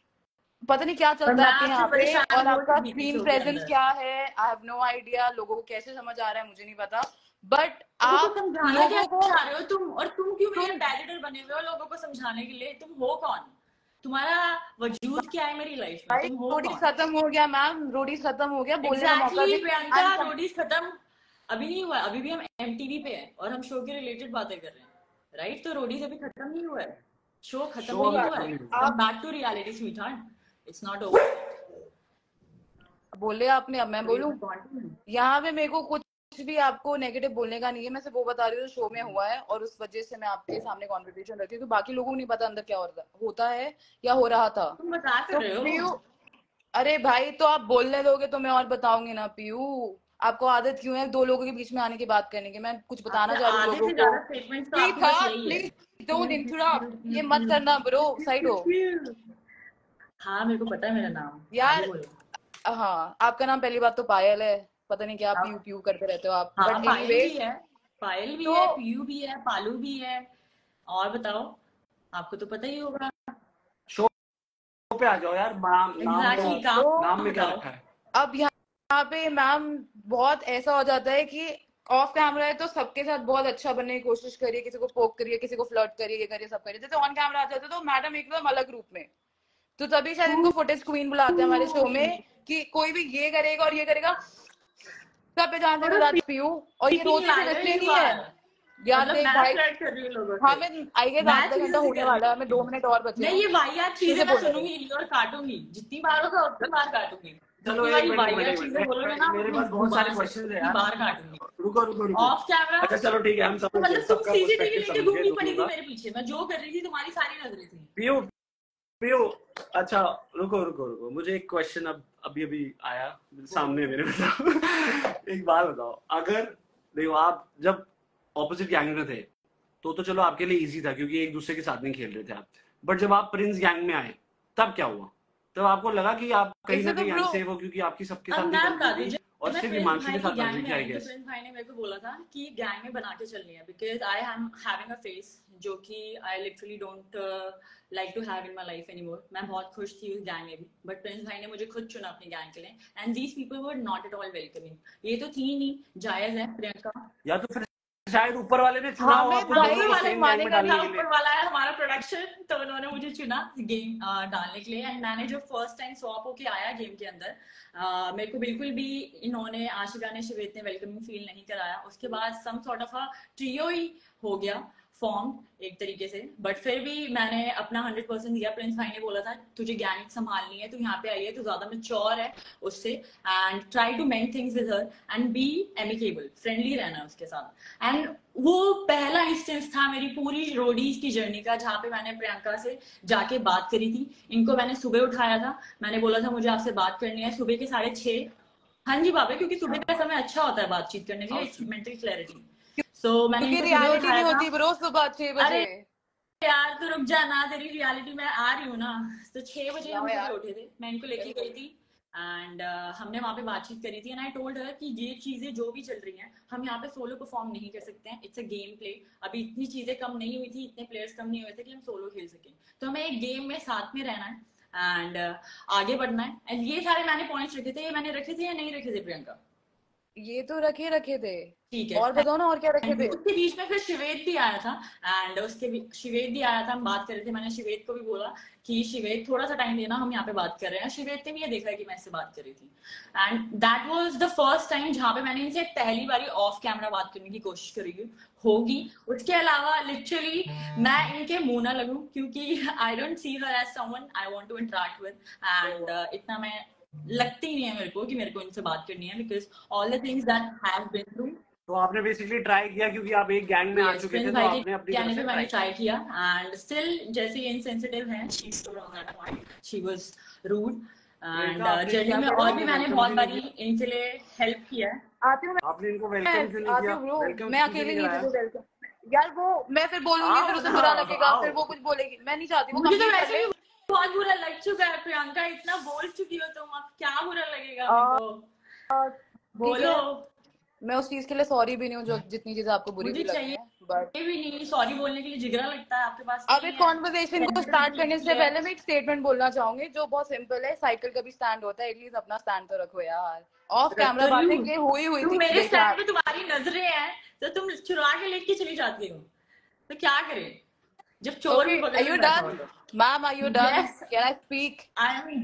पता नहीं क्या पर चलता मैं है आपके आपसे यहाँ पे, परेशान और हो आपका चुकी थी स्क्रीन शो के प्रेजेंस अंदर। क्या है, आई हैव नो आइडिया, लोगों को कैसे समझ आ रहा है मुझे नहीं पता, बट लोगों को आप समझाना क्या लोगों को चाह रहे हो तुम, और तुम क्यों मेरे सुन, एम्बेसडर बने हुए हो लोगों को समझाने के लिए? तुम हो कौन? तुम्हारा वजूद क्या है मेरी लाइफ में? भाई तुम हो रोडीज कौन? खत्म हो गया मैम, रोडीज खत्म हो गया, बोलने का मौका एग्जैक्टली भी। प्रियंका, I'm some- रोडीज खत्म अभी नहीं हुआ है, अभी भी हम एमटीवी पे हैं और हम शो के रिलेटेड बातें कर रहे हैं, राइट? तो रोडीज अभी खत्म नहीं हुआ है, शो खत्म शो नहीं अभी हुआ खत्म है। नहीं हुआ। कम आप back to reality sweetheart, it's not over. बोले आपने, अब मैं बोलूं? यहाँ पे मेरे को कुछ भी आपको नेगेटिव बोलने का नहीं है, मैं सिर्फ वो बता रही हूँ जो शो में हुआ है, और उस वजह से मैं आपके सामने कॉन्वर्सेशन रखी हूँ, क्योंकि बाकी लोगों को नहीं पता अंदर क्या होता है या हो रहा था। तुम बता कर तो रहे हो। पीयू, अरे भाई तो आप बोलने दोगे तो मैं और बताऊंगी ना पीयू, आपको आदत क्यों है 2 लोगों के बीच में आने की बात करने की? मैं कुछ बताना आपसे चाह रही हूँ आधे लोगों से को। ज्यादा स्टेटमेंट्स तो ठीक आपकी था, बस यही है। प्लीज डोंट इंटरप्ट, ये मत करना ब्रो, साइड हो हाँ मेरे को पता है मेरा नाम, आगे यार। बोलो। हाँ आपका नाम पहली बात तो पायल है, पता नहीं क्या पीयू आप, पीयू करते रहते हो आप, हाँ बट पायल भी एनीवेज। है, पायल भी तो है, पीयू भी है, पालू भी है। और बताओ, आपको तो पता ही होगा। शो पे आ जाओ यार, नाम नाम में, एग्जैक्टली, तो नाम काम में क्या बताओ। रखा है? अब यहाँ पे मैम बहुत ऐसा हो जाता है कि ऑफ कैमरा है तो सबके साथ बहुत अच्छा बनने की कोशिश करिए, किसी को पोक करिए, किसी को फ्लर्ट करिए, ये करिए, सब करिए, जैसे ऑन कैमरा आ जाते हैं तो मैडम एकदम अलग रूप में। तो तभी शायद इनको फुटेज क्वीन बुलाते हैं हमारे शो में, कि कोई भी ये करेगा और ये करेगा, सब पे जानते हैं दैट्स पीयू, और ये स्पीकिंग रोती सिर्फ लाइर इसलिए यू नहीं है। आर, यार मतलब देख मैं भाई, फ्लर्ट कर रही हूँ लोगों से, हमें आई गेस मैं आधा चीजें घंटा से होने कर रही वाला है, हमें 2 मिनट और बचे मैं हैं, ये वाहियात तुझे चीजें मैं बोल रहे सुनूंगी नहीं और काटूंगी, जितनी बार होगा उतनी बार काटूंगी। चलो जितनी एक बारी मिनट, एक मिनट, वाहियात एक चीजें बोलोगे मिनट, ना मेरे अपनी पास बहुत सारे जुबान से, क्वेश्चन है उतनी यार। बार काटूंगी। रुको रुको रुको। ऑफ कैमरा अच्छा चलो ठीक है, हम तो समझ गए, मतलब तुम सबका सीसीटीवी पर्सपेक्टिव लेके समझ गए घूमनी पड़ी दोनों थी का। मेरे पीछे, मैं जो कर रही थी तुम्हारी सारी नजरें थी। पीयू, पीयू, अच्छा रुको रुको रुको, मुझे एक क्वेश्चन अब अभी अभी आया सामने मेरे, बताओ एक बात बताओ, अगर देखो आप जब ऑपोजिट गैंग में थे तो चलो आपके लिए इजी था क्योंकि एक दूसरे के साथ नहीं खेल रहे थे आप, बट जब आप प्रिंस गैंग में आए तब क्या हुआ? तब आपको लगा कि आप कहीं इससे ना तो कहीं ब्रो, अनसेफ हो क्योंकि आपकी सबके अब साथ मैं नहीं बता बनती दूं, थी जब और मैं सिर्फ प्रिंस हिमांशु भाई के की साथ बन गैंग रही में थी आई आई तो गेस। प्रिंस भाई ने मेरे को बोला था कि गैंग में बना के चलनी है, because I am having a face जो कि I literally don't like to have in my life anymore. मैं बहुत खुश थी उस गैंग में भी, बट प्रिंस भाई ने मुझे खुद चुना अपनी गैंग के लिए, and these people were not at all welcoming. ये तो थी नहीं, जायज है प्रियंका। या तो फिर शायद ऊपर वाले ने चुना हो हामिद आपको हाँ दोनों ऊपर भाई को वाले सेम गैंग में मानेगा डालने नहीं, था, के लिए। ऊपर वाला है हमारा प्रोडक्शन, तो उन्होंने मुझे चुना गेम डालने के लिए। एंड मैंने जो फर्स्ट टाइम स्वॉप होके आया गेम के अंदर, मेरे को बिल्कुल भी इन्होंने, आशिका ने, शिवेत ने वेलकमिंग फील नहीं कराया। उसके बाद some sort of a trio ही हो गया फॉर्म एक तरीके से, बट फिर भी मैंने अपना 100% दिया। प्रिंस भाई ने बोला था तुझे गैंग संभालनी है, तू यहाँ पे आई है, तू ज्यादा मैच्योर है उससे, and try to make things with her and be amicable, friendly रहना उसके साथ। एंड वो पहला इंस्टेंस था मेरी पूरी रोडीज की जर्नी का जहाँ पे मैंने प्रियंका से जाके बात करी थी। इनको मैंने सुबह उठाया था, मैंने बोला था मुझे आपसे बात करनी है सुबह के 6:30। हाँ जी बाबा, क्योंकि सुबह का समय अच्छा होता है बातचीत करने के लिए, मेंटल क्लैरिटी। सो मैंने क्योंकि इनको सुबह रियलिटी उठाया नहीं था। होती ब्रो सुबह 6 बजे। अरे यार तो रुक जा ना, तेरी रियलिटी में आ रही हूँ ना। तो 6 बजे हम यार सुबह उठे थे, मैं इनको लेके गई थी एंड हमने वहाँ पे बातचीत करी थी एंड आई टोल्ड हर कि ये चीजें जो भी चल रही हैं हम यहाँ पे सोलो परफॉर्म नहीं कर सकते हैं, इट्स अ गेम प्ले। अभी इतनी चीजें कम नहीं हुई थी, इतने प्लेयर्स कम नहीं हुए थे कि हम सोलो खेल सकें। तो हमें एक गेम में साथ में रहना है एंड आगे बढ़ना है। एंड ये सारे मैंने पॉइंट्स रखे थे, ये मैंने रखे थे या नहीं रखे थे प्रियंका? ये तो रखे थे। ठीक है, और बताओ ना और क्या रखे थे। उसके बीच में फिर शिवेद भी आया था एंड शिवेद भी आया था, हम बात कर रहे थे। मैंने शिवेद को भी बोला कि शिवेद थोड़ा सा टाइम देना, हम यहाँ पे बात कर रहे हैं। शिवेद ने भी ये देखा है कि मैं इससे बात कर रही थी and that was the first time जहाँ पे मैंने इनसे पहली बारी ऑफ कैमरा बात करने की कोशिश करी होगी। उसके अलावा लिटरली मैं इनके मुंह ना लगूं, क्योंकि I don't see her as someone I want to interact with and इतना मैं लगती ही नहीं है मेरे को कि मेरे को इनसे बात करनी है, because all the things that have been through. तो आपने बेसिकली ट्राई किया क्योंकि आप एक गैंग में आ चुके थे, तो आपने अपनी तरफ से मैंने ट्राई किया एंड स्टिल जैसे इनसेंसिटिव है, she stood on that point, she was rude and journey में और भी मैंने बहुत बारी इनके लिए हेल्प किया है। आती हूँ आपने इनको वेलकम क्यों नहीं किया? ब्रो, मैं अकेले नहीं थी तो वेलकम यार। वो मैं फिर बोलूंगी, फिर उसे बुरा लगेगा, फिर वो कुछ बोलेगी, मैं नहीं चाहती। वो मुझे तो वैसे भी बहुत बुरा लग चुका है प्रियंका, इतना बोल चुकी हो तुम, अब क्या बुरा लगेगा मेरे को? बोलो। मैं उस चीज के लिए सॉरी भी नहीं हूँ जो जितनी चीजें आपको बुरी भी लगी हैं, बट भी नहीं सॉरी बोलने के लिए जिगरा लगता है आपके पास? अब एक कॉन्वर्सेशन को स्टार्ट करने से पहले मैं एक स्टेटमेंट बोलना चाहूंगी जो बहुत सिंपल है। साइकिल का भी स्टैंड होता है, एटलीस्ट अपना स्टैंड तो रखो यार। ऑफ कैमरा बातें की हुई थी, मेरे स्टैंड पे तुम्हारी नजरें हैं तो तुम चुरा के लेके चली जाती हो, तो क्या करें जब चोर भी बगल में बैठा हो? Ma'am are you done? Can I speak? I am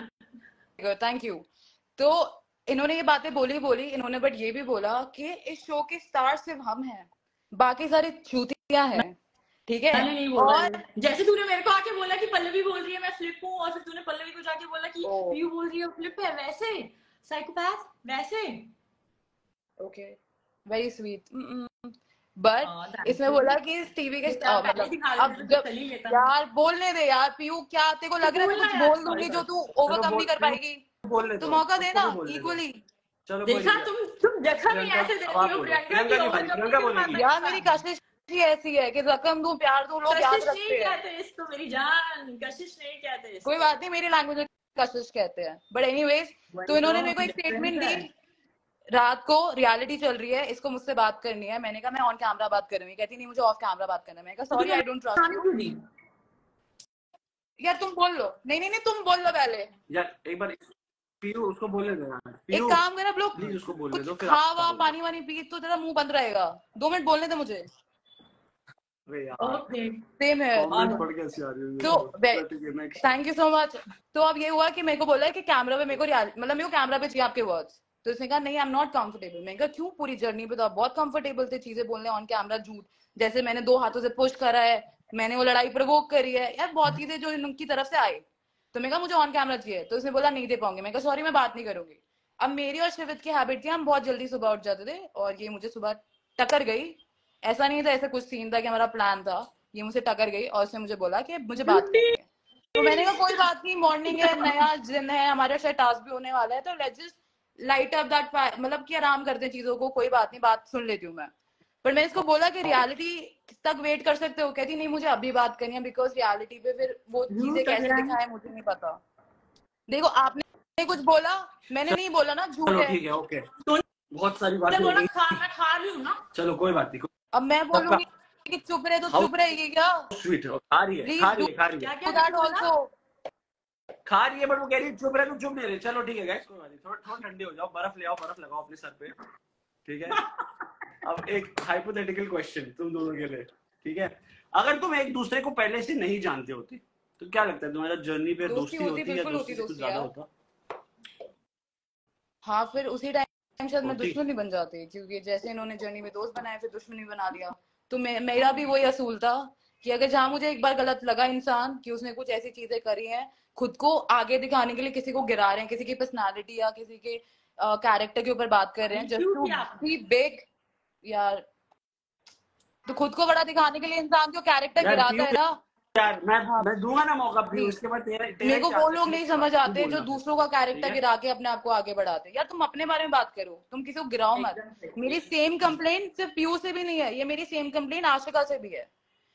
done, thank you. तो इन्होंने ये बातें बोली इन्होंने, बट ये भी बोला कि इस शो के स्टार सिर्फ हम हैं, बाकी सारी चूतियां हैं, ठीक है? मैंने नहीं बोला। और जैसे तूने मेरे को आके बोला कि पल्लवी बोल रही है मैं फ्लिप हूँ, और फिर तूने पल्लवी को जाके बोला कि यू बोल रही है फ्लिप है, वैसे साइकोपैथ वैसे। Okay, very sweet. बट इसमें बोला कि टीवी के अब जब यार बोलने दे यार पीयू, क्या तेरे को लग रहा है मैं कुछ बोल दूंगी जो तू ओवरकम नहीं कर पाएगी? तो मौका देना इक्वली। देखा तुम देखा नहीं ऐसे देती हो प्रियंका। यार मेरी कशिश ही ऐसी है कि रकम दूं प्यार दूं, लोग याद रखते हैं इसको। मेरी जान कशिश नहीं कहते, कोई बात नहीं, मेरी लैंग्वेज में कशिश कहते हैं। बट एनीवेज, तो इन्होंने मेरे को एक स्टेटमेंट दी, रात को रियलिटी चल रही है, इसको मुझसे बात करनी है। मैंने कहा मैं ऑन कैमरा बात करूंगी, कहती नहीं मुझे ऑफ कैमरा बात करना है। मैंने कहा sorry I don't trust you. यार तुम बोल लो। नहीं तुम बोल लो पहले यार, एक बार पीयू उसको बोलने दो यार। एक काम कर लोग, प्लीज उसको बोलने दो, फिर खावा पानी वानी पी तो तेरा मुंह बंद रहेगा। 2 मिनट बोलने दे मुझे। सेम है तो थैंक यू सो मच। तो अब ये हुआ कि मेरे को बोला है कि कैमरा पे मेरे को मतलब मेरे को कैमरा पे चाहिए आपके वर्ड्स। तो इसने कहा नहीं आई एम नॉट कंफर्टेबल। मैंने कहा क्यों? पूरी जर्नी पे तो आप बहुत कंफर्टेबल थे चीजें बोलने ऑन कैमरा, झूठ जैसे मैंने 2 हाथों से पुश करा है, मैंने वो लड़ाई प्रवोक करी है यार, बहुत चीजें जो इनकी तरफ से आई। तो मैंने कहा मुझे ऑन कैमरा चाहिए, तो उसने बोला नहीं दे पाऊंगी। मैंने कहा सॉरी मैं बात नहीं करूंगी। अब मेरी और शिवित की हैबिट थी, हम बहुत जल्दी सुबह उठ जाते थे और ये मुझे सुबह टक्कर गई। ऐसा नहीं था, ऐसा कुछ सीन था कि हमारा प्लान था, ये मुझे टक्कर गई और उसने मुझे बोला कि मुझे बात करनी है। तो मैंने कहा कोई बात नहीं, मॉर्निंग है, नया दिन है, हमारा शायद टास्क भी होने वाला है, तो let's just light up that, मतलब कि आराम करते हैं चीजों को, कोई बात नहीं, बात सुन लेती हूँ मैं। पर मैंने इसको बोला कि रियलिटी तक वेट कर सकते हो? कहती नहीं मुझे अभी बात करनी है, बिकॉज रियलिटी पे फिर वो चीजें कैसे दिखाए मुझे नहीं पता। देखो आपने कुछ बोला, मैंने नहीं बोला ना, झूठ है। ठीक है, ओके, बहुत सारी बातें हो गई, मैं खा रही हूँ ना, चलो कोई बात नहीं। अब मैं बोलूंगी कि चुप रहे तो चुप रहेगी क्या? स्वीट खा रही है, खा रही है खा रही है, बट वो कह रही है चुप रहे, तुम चुप नहीं रहे। चलो ठीक है गाइस, कोई बात नहीं, थोड़ा ठंडे हो जाओ, बर्फ ले आओ, बर्फ लगाओ अपने सर पे, ठीक है? अब एक हाइपोथेटिकल क्वेश्चन तुम दोनों के लिए, ठीक है? अगर तुम एक दूसरे को पहले से नहीं जानते होते तो क्या लगता है तुम्हारा जर्नी पे दोस्ती होती या दोस्ती कुछ ज्यादा होता? हाँ, फिर उसी टाइम शायद मैं दुश्मन नहीं बन जाती, क्योंकि जैसे इन्होंने जर्नी में दोस्त बनाए फिर दुश्मन बना दिया। तो मेरा भी वही असूल था कि अगर जहाँ मुझे एक बार गलत लगा इंसान कि उसने कुछ ऐसी चीजें करी हैं, खुद को आगे दिखाने के लिए किसी को गिरा रहे हैं, किसी की पर्सनालिटी या किसी के कैरेक्टर के ऊपर बात कर रहे हैं, जस्ट टू बी बिग यार, तो खुद को बड़ा दिखाने के लिए इंसान जो कैरेक्टर गिराता है ना यार, मैं दूंगा ना मौका भी, उसके बाद मेरे को वो लोग नहीं समझ आते जो दूसरों का कैरेक्टर गिरा के अपने आप को आगे बढ़ाते। यार तुम अपने बारे में बात करो, तुम किसी को गिराओ मत। मेरी सेम कंप्लेंट सिर्फ पीयू से भी नहीं है, ये मेरी सेम कंप्लेंट आशिका से भी है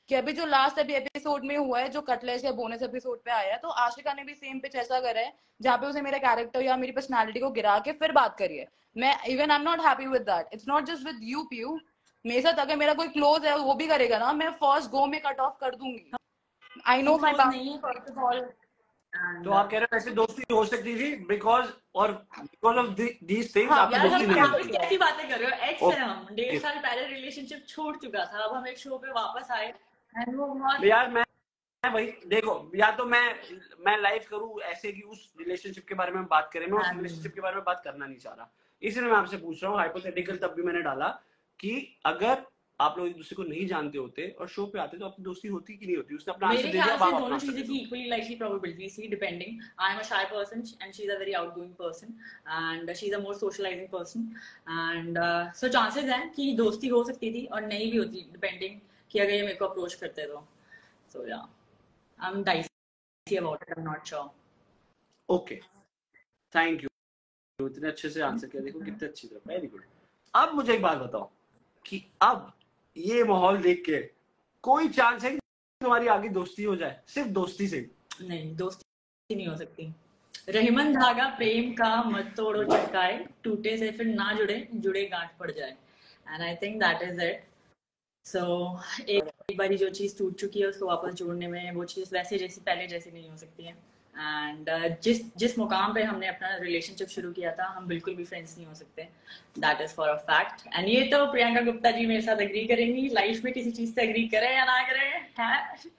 कि अभी जो लास्ट अभी एपिसोड में हुआ है, जो कटलेस या बोनस एपिसोड पे आया है, तो आशिका ने भी सेम पिच ऐसा करा है जहाँ पे उसे मेरा कैरेक्टर या मेरी पर्सनालिटी को गिरा के फिर बात करी है। मैं even I am not happy with that. It's not just with you Piu, मेरे साथ अगर मेरा कोई क्लोज है वो भी करेगा ना, मैं फर्स्ट गो में कट ऑफ कर दूंगी। आई नो माई नहीं है फर्स्ट ऑफ ऑल। तो आप कह रहे हो ऐसी दोस्ती हो सकती थी बिकॉज ऑफ दीज थिंग्स हाँ, आपकी यार दोस्ती हम नहीं यहाँ पे होती। कैसी बातें कर रहे हो? एक्स है हम, ओके 1.5 साल पहले रिलेशनशिप छूट चुका था, अब हम एक शो पे वापस आए एंड वो बहुत यार मैं वही देखो, या तो मैं लाइव करूं ऐसे कि उस रिलेशनशिप के बारे में बात करें, मैं उस रिलेशनशिप के बारे में बात करना नहीं चाह रहा, इसलिए मैं आपसे पूछ रहा हूँ हाइपोथेटिकल। तब भी मैंने डाला कि अगर आप लोग एक दूसरे को नहीं जानते होते और शो पे आते तो आपकी दोस्ती होती कि नहीं होती। उसने अपना आंसर मेरे दे दिया, ख्याल अब से आप अपना दोनों आंसर चीजें दे की दो। इक्वली लाइकली प्रोबेबिलिटी सी depending. I am a shy person and she is a very outgoing person and she is a more socialising person and so chances हैं कि दोस्ती हो सकती थी और नहीं भी होती, डिपेंडिंग कि अगर ये मेरे को अप्रोच करते तो। So yeah I am dicey about it, I am not sure. Okay, thank you, इतने अच्छे से आंसर किया, देखो कितने अच्छी तरह, वेरी गुड। अब मुझे एक बात बताओ कि अब ये माहौल देख के कोई चांस है कि तुम्हारी आगे दोस्ती हो जाए, सिर्फ दोस्ती से? नहीं, दोस्ती नहीं हो सकती। रहीमन धागा प्रेम का मत तोड़ो चटकाए, टूटे से फिर ना जुड़े, जुड़े गांठ पड़ जाए। And I think that is it. So एक बारी जो चीज टूट चुकी है उसको वापस जोड़ने में वो चीज वैसे जैसी पहले जैसी नहीं हो सकती है। एंड जिस मुकाम पे हमने अपना रिलेशनशिप शुरू किया था, हम बिल्कुल भी फ्रेंड्स नहीं हो सकते। That is for a fact. And ये तो प्रियंका गुप्ता जी मेरे साथ एग्री करेंगी। लाइफ में किसी चीज से एग्री करें या ना करें है।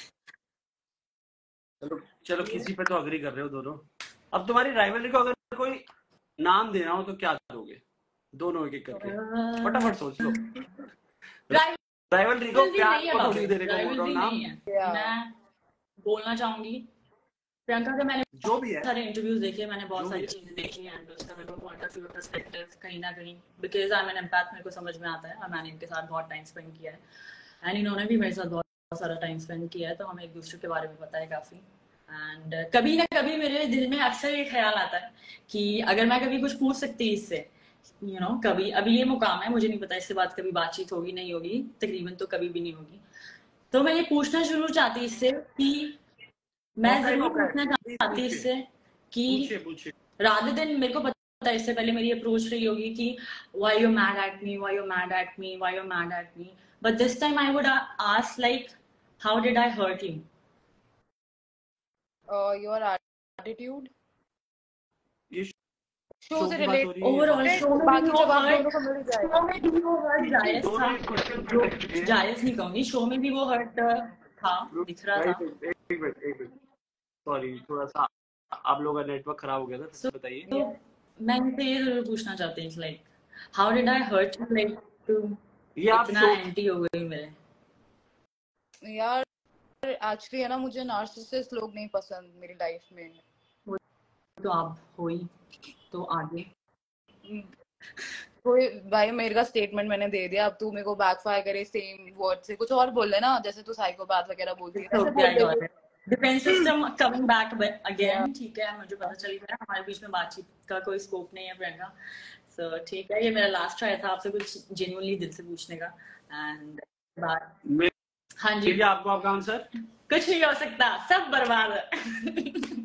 चलो चलो, किसी पे तो अग्री कर रहे हो दोनों। अब तुम्हारी राइवलरी को अगर कोई नाम देना हो तो क्या दोगे? दोनों एक एक करके फटाफट सोच लो। राइवलरी को प्यार को थोड़ी देने को बोल रहा हूँ नाम, नहीं है। मैं बोलना चाहूंगी प्रियंका के मैंने जो भी है। सारे इंटरव्यूज देखे, मैंने बहुत जो सारी भी है। चीजें देखी एंड उसका मेरे को पॉइंट ऑफ व्यू पर्सपेक्टिव कहीं ना कहीं because I am an empath, मेरे को समझ में आता है और मैंने इनके साथ बहुत टाइम स्पेंड किया है एंड इन्होंने भी मेरे साथ बहुत सारा टाइम स्पेंड किया है, तो हमें एक दूसरे के बारे में पता है काफी। एंड कभी ना कभी मेरे दिल में अक्सर ये ख्याल आता है कि अगर मैं कभी कुछ पूछ सकती इससे, यू नो, कभी अभी ये मुकाम है, मुझे नहीं पता इसके बाद कभी बातचीत होगी नहीं होगी, तकरीबन तो कभी भी नहीं होगी, तो मैं ये पूछना शुरू चाहती इससे कि मैं जरूर पूछना चाहती इससे कि पूछिए। रादर देन, मेरे को पता है इससे पहले मेरी अप्रोच रही होगी कि why you mad at me, why you mad at me, why you mad at me, but this time I would ask like how did I hurt you? Your attitude ये शो शो से की बात relate हो रही है। Overall show में बाकी भी वो जवाब हर्ट, दोनों को मिल जाएगा। शो में भी वो हर्ट जायज था, जो जायज नहीं कहूंगी, शो में भी वो हर्ट था, दिख रहा था। एक मिनट, सॉरी, थोड़ा सा आप लोगों का नेटवर्क खराब हो गया था, So, बताइए। तो मैं इनसे ये जरूर पूछना चाहती हूँ like how did I hurt you, like to ये आप इतना एंटी हो गई मेरे। यार एक्चुअली है ना, मुझे नार्सिसिस्ट लोग नहीं पसंद मेरी लाइफ में। तो आप हुई तो आगे कोई भाई, मेरे का स्टेटमेंट मैंने दे दिया, अब तू मेरे को बैकफायर करे सेम वर्ड से कुछ और बोल ले ना, जैसे तू साइकोपैथ वगैरह बोलती है ऐसे बोल दे। Defence system coming back again, ठीक है, मुझे पता चल गया हमारे बीच में बातचीत का कोई स्कोप नहीं है प्रियंका। सो ठीक है, ये मेरा लास्ट ट्राई था आपसे कुछ जेन्युइनली दिल से पूछने का। एंड बात हाँ जी, आपको आपका आंसर कुछ नहीं हो सकता, सब बर्बाद है।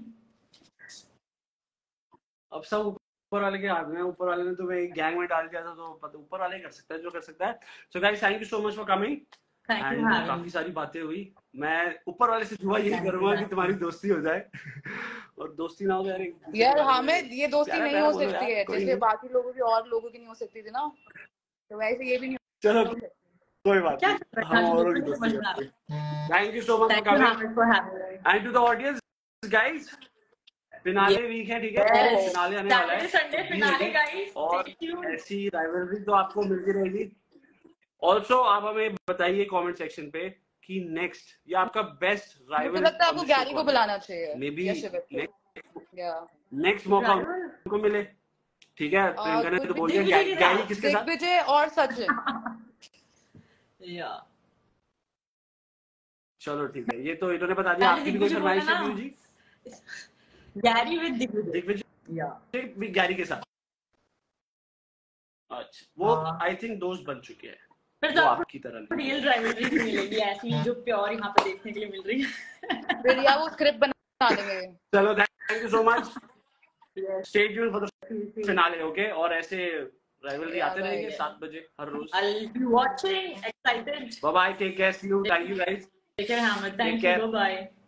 अब सब ऊपर वाले के हाथ में, ऊपर वाले ने तुम्हें एक गैंग में डाल दिया था, तो ऊपर वाले कर सकता है जो कर सकता है। So guys, thank you so much for coming and काफी सारी बातें हुई। मैं ऊपर वाले से दुआ यही करूंगा कि तुम्हारी दोस्ती हो जाए और दोस्ती ना हो तो यार हमें ये दोस्ती नहीं हो सकती है जैसे बाकी लोगों की और लोगों की नहीं हो सकती थी ना, तो वैसे ये भी नहीं। चलो कोई बात नहीं, हम औरों की दोस्ती करते हैं। Thank you so much for coming and to the audience guys, finale week है, ठीक है, फिनाले आने वाला है संडे फिनाले गाइस, और ऐसी राइवलरी तो आपको मिलती रहेगी। ऑल्सो आप हमें बताइए कमेंट सेक्शन पे कि नेक्स्ट ये आपका बेस्ट राइवल, मुझे लगता है आपको गैरी को बुलाना चाहिए, मे बी नेक्स्ट मौका उनको मिले, ठीक है। प्रियंका ने तो बोल दिया गैरी किसके साथ, दिग्विजय और सचिन। या चलो ठीक है, ये तो इन्होंने बता दिया। आपकी भी कोई फरमाइश है पीयू जी? गैरी विद दिग्विजय, या भी गैरी के साथ। अच्छा, वो आई थिंक दोस्त बन चुके हैं। फिर जो तो आपकी तरह रियल राइवलरी मिलेगी ऐसी जो प्योर यहाँ पे देखने के लिए मिल रही है। फिर या वो स्क्रिप्ट बना देंगे। चलो thank you so much, stay tuned for the finale, okay? और ऐसे राइवलरी आते रहेंगे 7 बजे हर रोज। I'll be watching, excited. Bye bye, take care, see you, thank you guys, Take care, Hamid. Thank care. you. Bye bye.